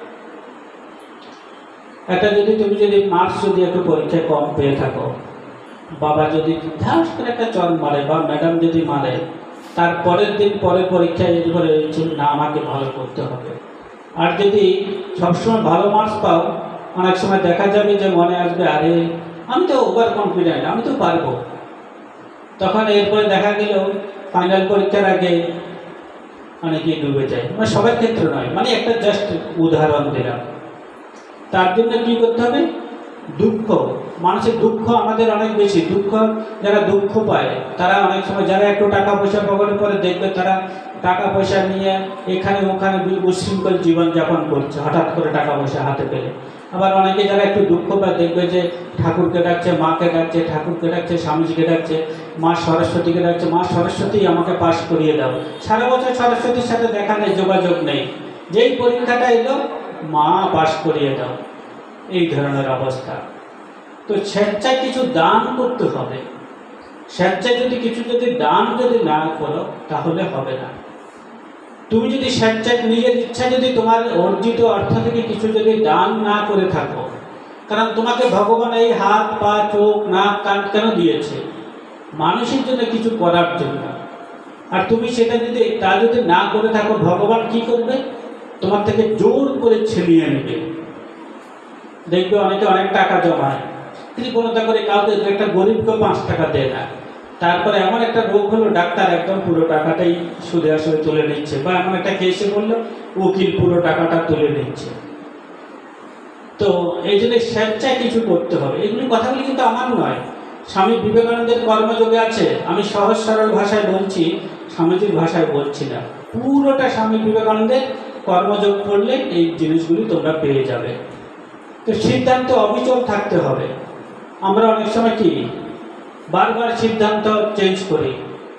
তুমি যদি মার্কস যদি একটু পরীক্ষায় কম পেয়ে থাকো, বাবা যদি ধাস করে একটা চর মারে বা ম্যাডাম যদি মারে, তার পরের দিন পরে পরীক্ষায় এই করে না আমাকে ভালো করতে হবে। আর যদি সবসময় ভালো মার্কস পাও, অনেক সময় দেখা যাবে যে মনে আসবে আরে আমি তো ওভার কনফিডেন্ট, আমি তো পারবো। তখন এরপরে দেখা গেল ফাইনাল পরীক্ষার আগে অনেকেই ডুবে যায়। মানে সবার ক্ষেত্রে নয়, মানে একটা জাস্ট উদাহরণ দিলাম। তার জন্য কী করতে হবে? দুঃখ, মানুষের দুঃখ আমাদের অনেক বেশি। দুঃখ, যারা দুঃখ পায় তারা অনেক সময়, যারা একটু টাকা পয়সা পকেটে পরে দেখবে তারা টাকা পয়সা নিয়ে এখানে ওখানে উচ্ছৃঙ্খল জীবনযাপন করছে হঠাৎ করে টাকা পয়সা হাতে পেলে। আবার অনেকে যারা একটু দুঃখ পায় দেখবে যে ঠাকুরকে ডাকছে, মাকে ডাকছে, ঠাকুরকে ডাকছে, স্বামীজিকে ডাকছে, মা সরস্বতীকে ডাকছে, মা সরস্বতী আমাকে পাশ করিয়ে দাও। সারা বছর সরস্বতীর সাথে দেখা নেই, যোগাযোগ নেই, যেই পরীক্ষাটা এলো মা পাশ করিয়ে দাও, এই ধরনের অবস্থা। তো স্বেচ্ছায় কিছু দান করতে হবে। স্বেচ্ছায় যদি দান না করো তাহলে হবে না। তুমি যদি স্বেচ্ছায় নিজের ইচ্ছা যদি তোমার অর্জিত অর্থ থেকে কিছু যদি দান না করে থাকো, কারণ তোমাকে ভগবান এই হাত, পা, চোখ, নাক, কান কেন দিয়েছে? মানুষের জন্য কিছু করার জন্য। আর তুমি সেটা যদি না করে থাকো, ভগবান কি করবে? তোমার থেকে জোর করে ছিনিয়ে নেবে। দেখবে অনেকে অনেক টাকা জমায়, কৃপণতা করে কাউকে, একটা গরিবকেও 5 টাকা দেয় না। তারপরে এমন একটা রোগ হলো, ডাক্তার একদম পুরো টাকাটাই সুদে আসলে তুলে নিচ্ছে, বা এমন একটা কেসে বললো উকিল পুরো টাকাটা তুলে নিচ্ছে। তো এই জন্য স্বেচ্ছায় কিছু করতে হবে। এগুলি কথাগুলি কিন্তু আমার নয়, স্বামী বিবেকানন্দের কর্মযোগে আছে। আমি সহজ সরল ভাষায় বলছি, স্বামীজির ভাষায় বলছি না। পুরোটা স্বামী বিবেকানন্দের কর্মযোগ করলে এই জিনিসগুলি তোমরা পেয়ে যাবে। তো সিদ্ধান্ত অবিচল থাকতে হবে। আমরা অনেক সময় কি বারবার সিদ্ধান্ত চেঞ্জ করি।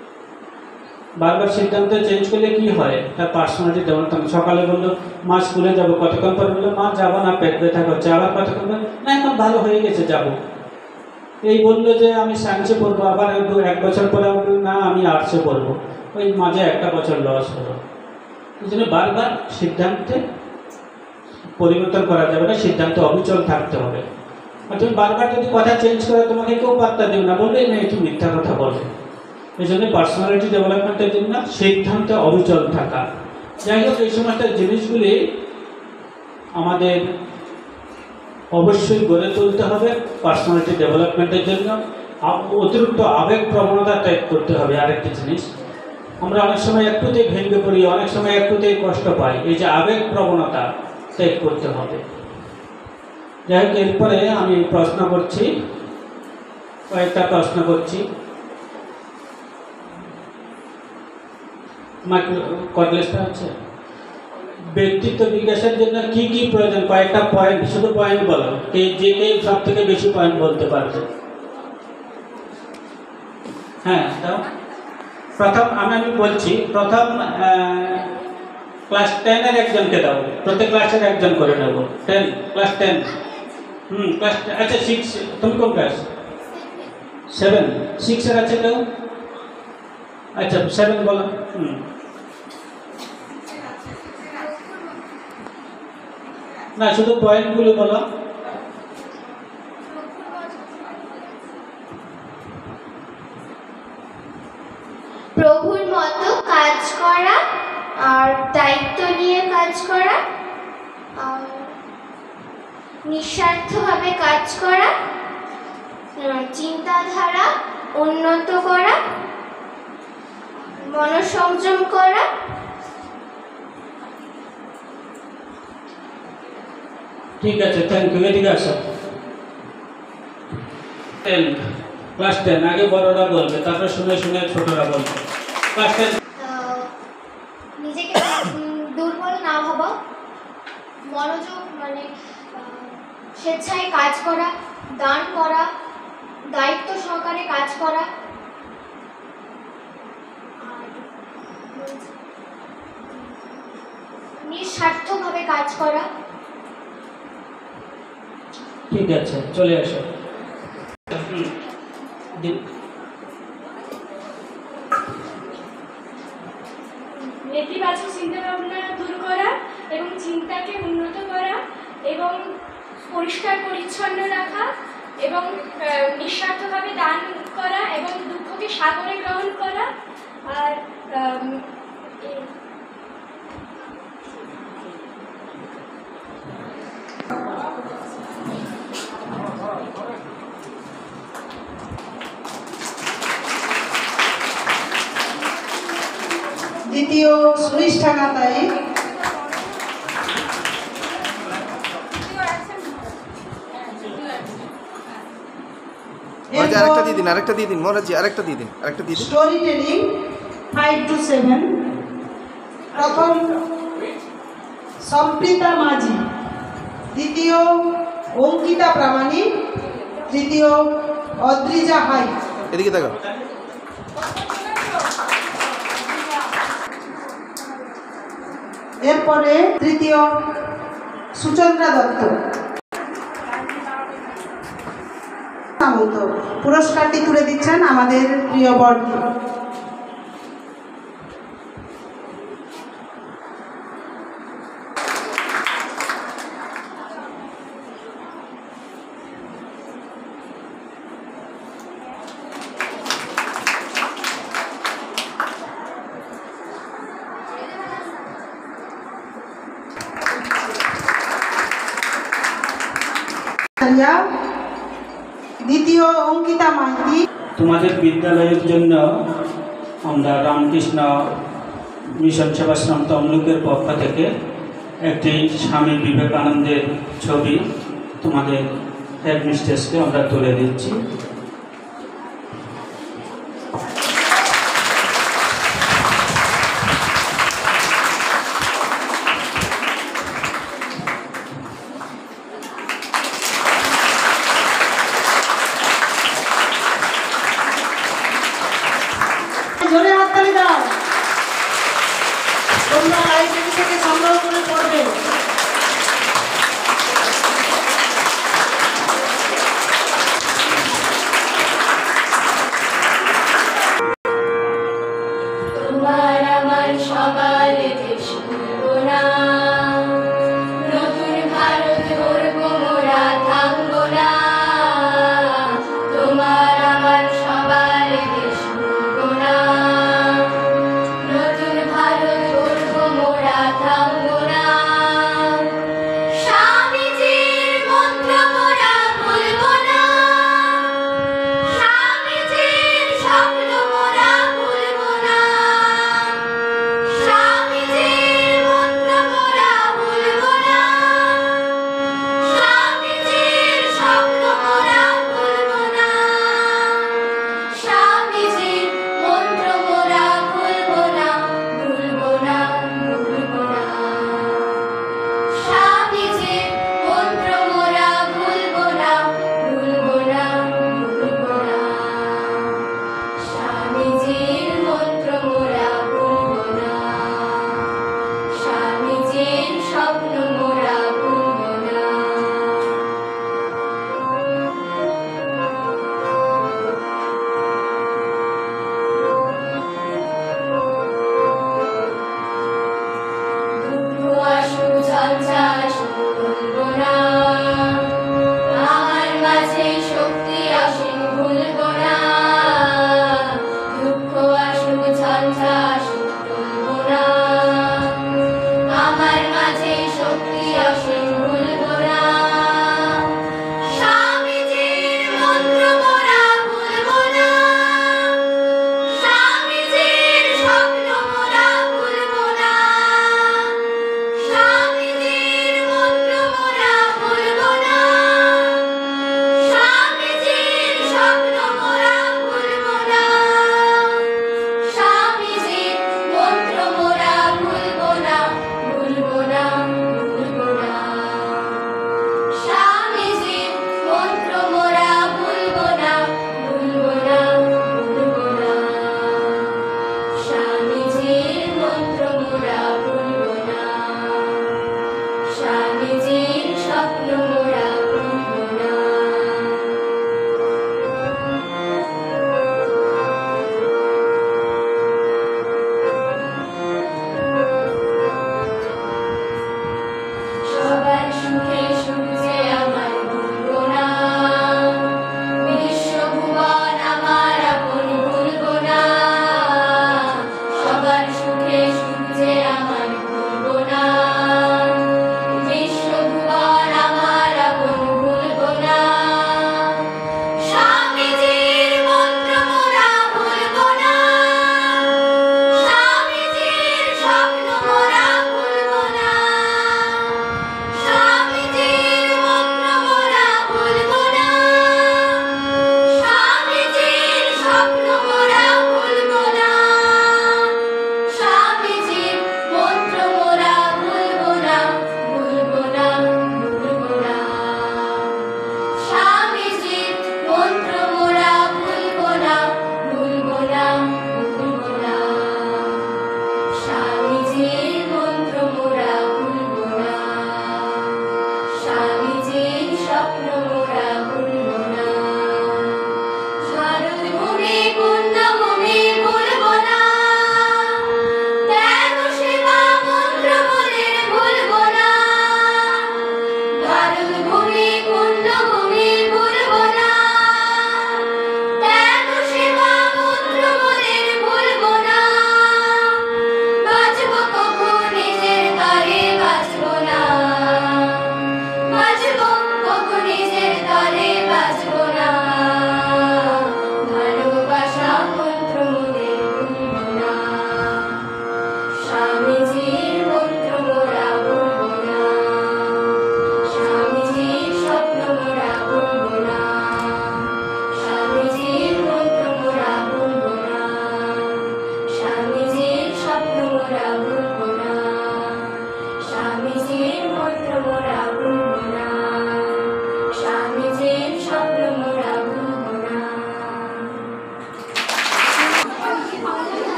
বারবার সিদ্ধান্ত চেঞ্জ করলে কি হয়? তার পার্সোনালিটি ডেভেলপ। সকালে বললো মা স্কুলে যাবো, কতক্ষণ পরে বললো মা যাবো না, পেট ব্যথা করছে। আবার কতক্ষণ পরে না এখন ভালো হয়ে গেছে যাবো। এই বললো যে আমি সায়েন্সে পড়বো, আবার 1 বছর পরে না আমি আর্টসে পড়বো। ওই মাঝে 1 বছর লস হলো। এই জন্য বারবার সিদ্ধান্তে পরিবর্তন করা যাবে না, সিদ্ধান্ত অবিচল থাকতে হবে। আর তুমি বারবার যদি কথা চেঞ্জ করো, তোমাকে কেউ পাত্তা দেবে না, বলবে না একটু মিথ্যা কথা বলে। এই জন্য পার্সোনালিটি ডেভেলপমেন্টের জন্য সিদ্ধান্ত অবিচল থাকা। যাই হোক, এই সমস্ত জিনিসগুলি আমাদের অবশ্যই গড়ে তুলতে হবে পার্সোনালিটি ডেভেলপমেন্টের জন্য। অতিরিক্ত আবেগ প্রবণতা ত্যাগ করতে হবে। আরেকটি জিনিস, আমরা অনেক সময় একটুতেই ভেঙে পড়ি, অনেক সময় একটুতেই কষ্ট পাই। এই যে আবেগ প্রবণতা ত্যাগ করতে হবে। যাই হোক, এরপরে আমি প্রশ্ন করছি, কয়েকটা প্রশ্ন করছি। কর্ডলেসটা আছে। ব্যক্তিত্ব বিকাশের জন্য কি কি প্রয়োজন? কয়েকটা পয়েন্ট, শুধু পয়েন্ট বলো। যে সব থেকে বেশি পয়েন্ট বলতে পারবে। হ্যাঁ, দাও। প্রথম আমি বলছি, প্রথম ক্লাস 10-এর একজনকে দাও। প্রত্যেক ক্লাসের একজন করে নেব। 10, ক্লাস 10। ক্লাস, আচ্ছা 6। তুমি কোন ক্লাস? 7। 6-এর আছে কেউ? আচ্ছা 7 বলো। না, শুধু পয়েন্টগুলো বলো। প্রভুর মতো কাজ করা আর দায়িত্ব নিয়ে কাজ করা, আর নিঃস্বার্থভাবে কাজ করা, চিন্তাধারা উন্নত করা, মনঃসংযম করা। ঠিক আছে, থ্যাংক ইউ। এদিকে আসো। ক্লাস 10 আগে বড়রা বলবে, তারপর শুনে শুনে ছোটরা বলবে। ক্লাস 10। নিজেকে দুর্বল না ভাবা, মনোযোগ মানে স্বেচ্ছায় কাজ করা, দান করা, দায়িত্ব সহকারে কাজ করা, আর নিঃস্বার্থভাবে কাজ করা। ঠিক আছে, চলে আসো। নেতিবাচক চিন্তা ভাবনা দূর করা এবং চিন্তাকে উন্নত করা এবং পরিষ্কার পরিচ্ছন্ন রাখা এবং নিঃস্বার্থভাবে দান করা এবং দুঃখকে সাগরে গ্রহণ করা। আর দ্বিতীয় সুনিষ্ঠানাতায় আরেকটা দিয়ে দিন, আরেকটা দিয়ে দিন মহারাজ, আরেকটা দিয়ে দিন, আরেকটা দিয়ে দিন। Story telling 5 to 7। প্রথম সম্প্রীতা মাঝি, দ্বিতীয় অঙ্কিতা প্রামাণিক, তৃতীয় অদ্রিজা হাই। এদিকে দেখো। এরপরে তৃতীয় সুচন্দ্রা দত্ত। পুরস্কারটি তুলে দিচ্ছেন আমাদের প্রিয় বর্দি। দ্বিতীয় অঙ্কিতা মাইতি। তোমাদের বিদ্যালয়ের জন্য আমরা রামকৃষ্ণ মিশন সেবাশ্রম তমলুকের পক্ষ থেকে একটি স্বামী বিবেকানন্দের ছবি তোমাদের হেডমিস্ট্রেসকে আমরা তুলে দিচ্ছি। জোরে হাততালি দাও। তোমরা লাইব্রেরি থেকে সংগ্রহ করে পড়বে। তোমার আমার সবার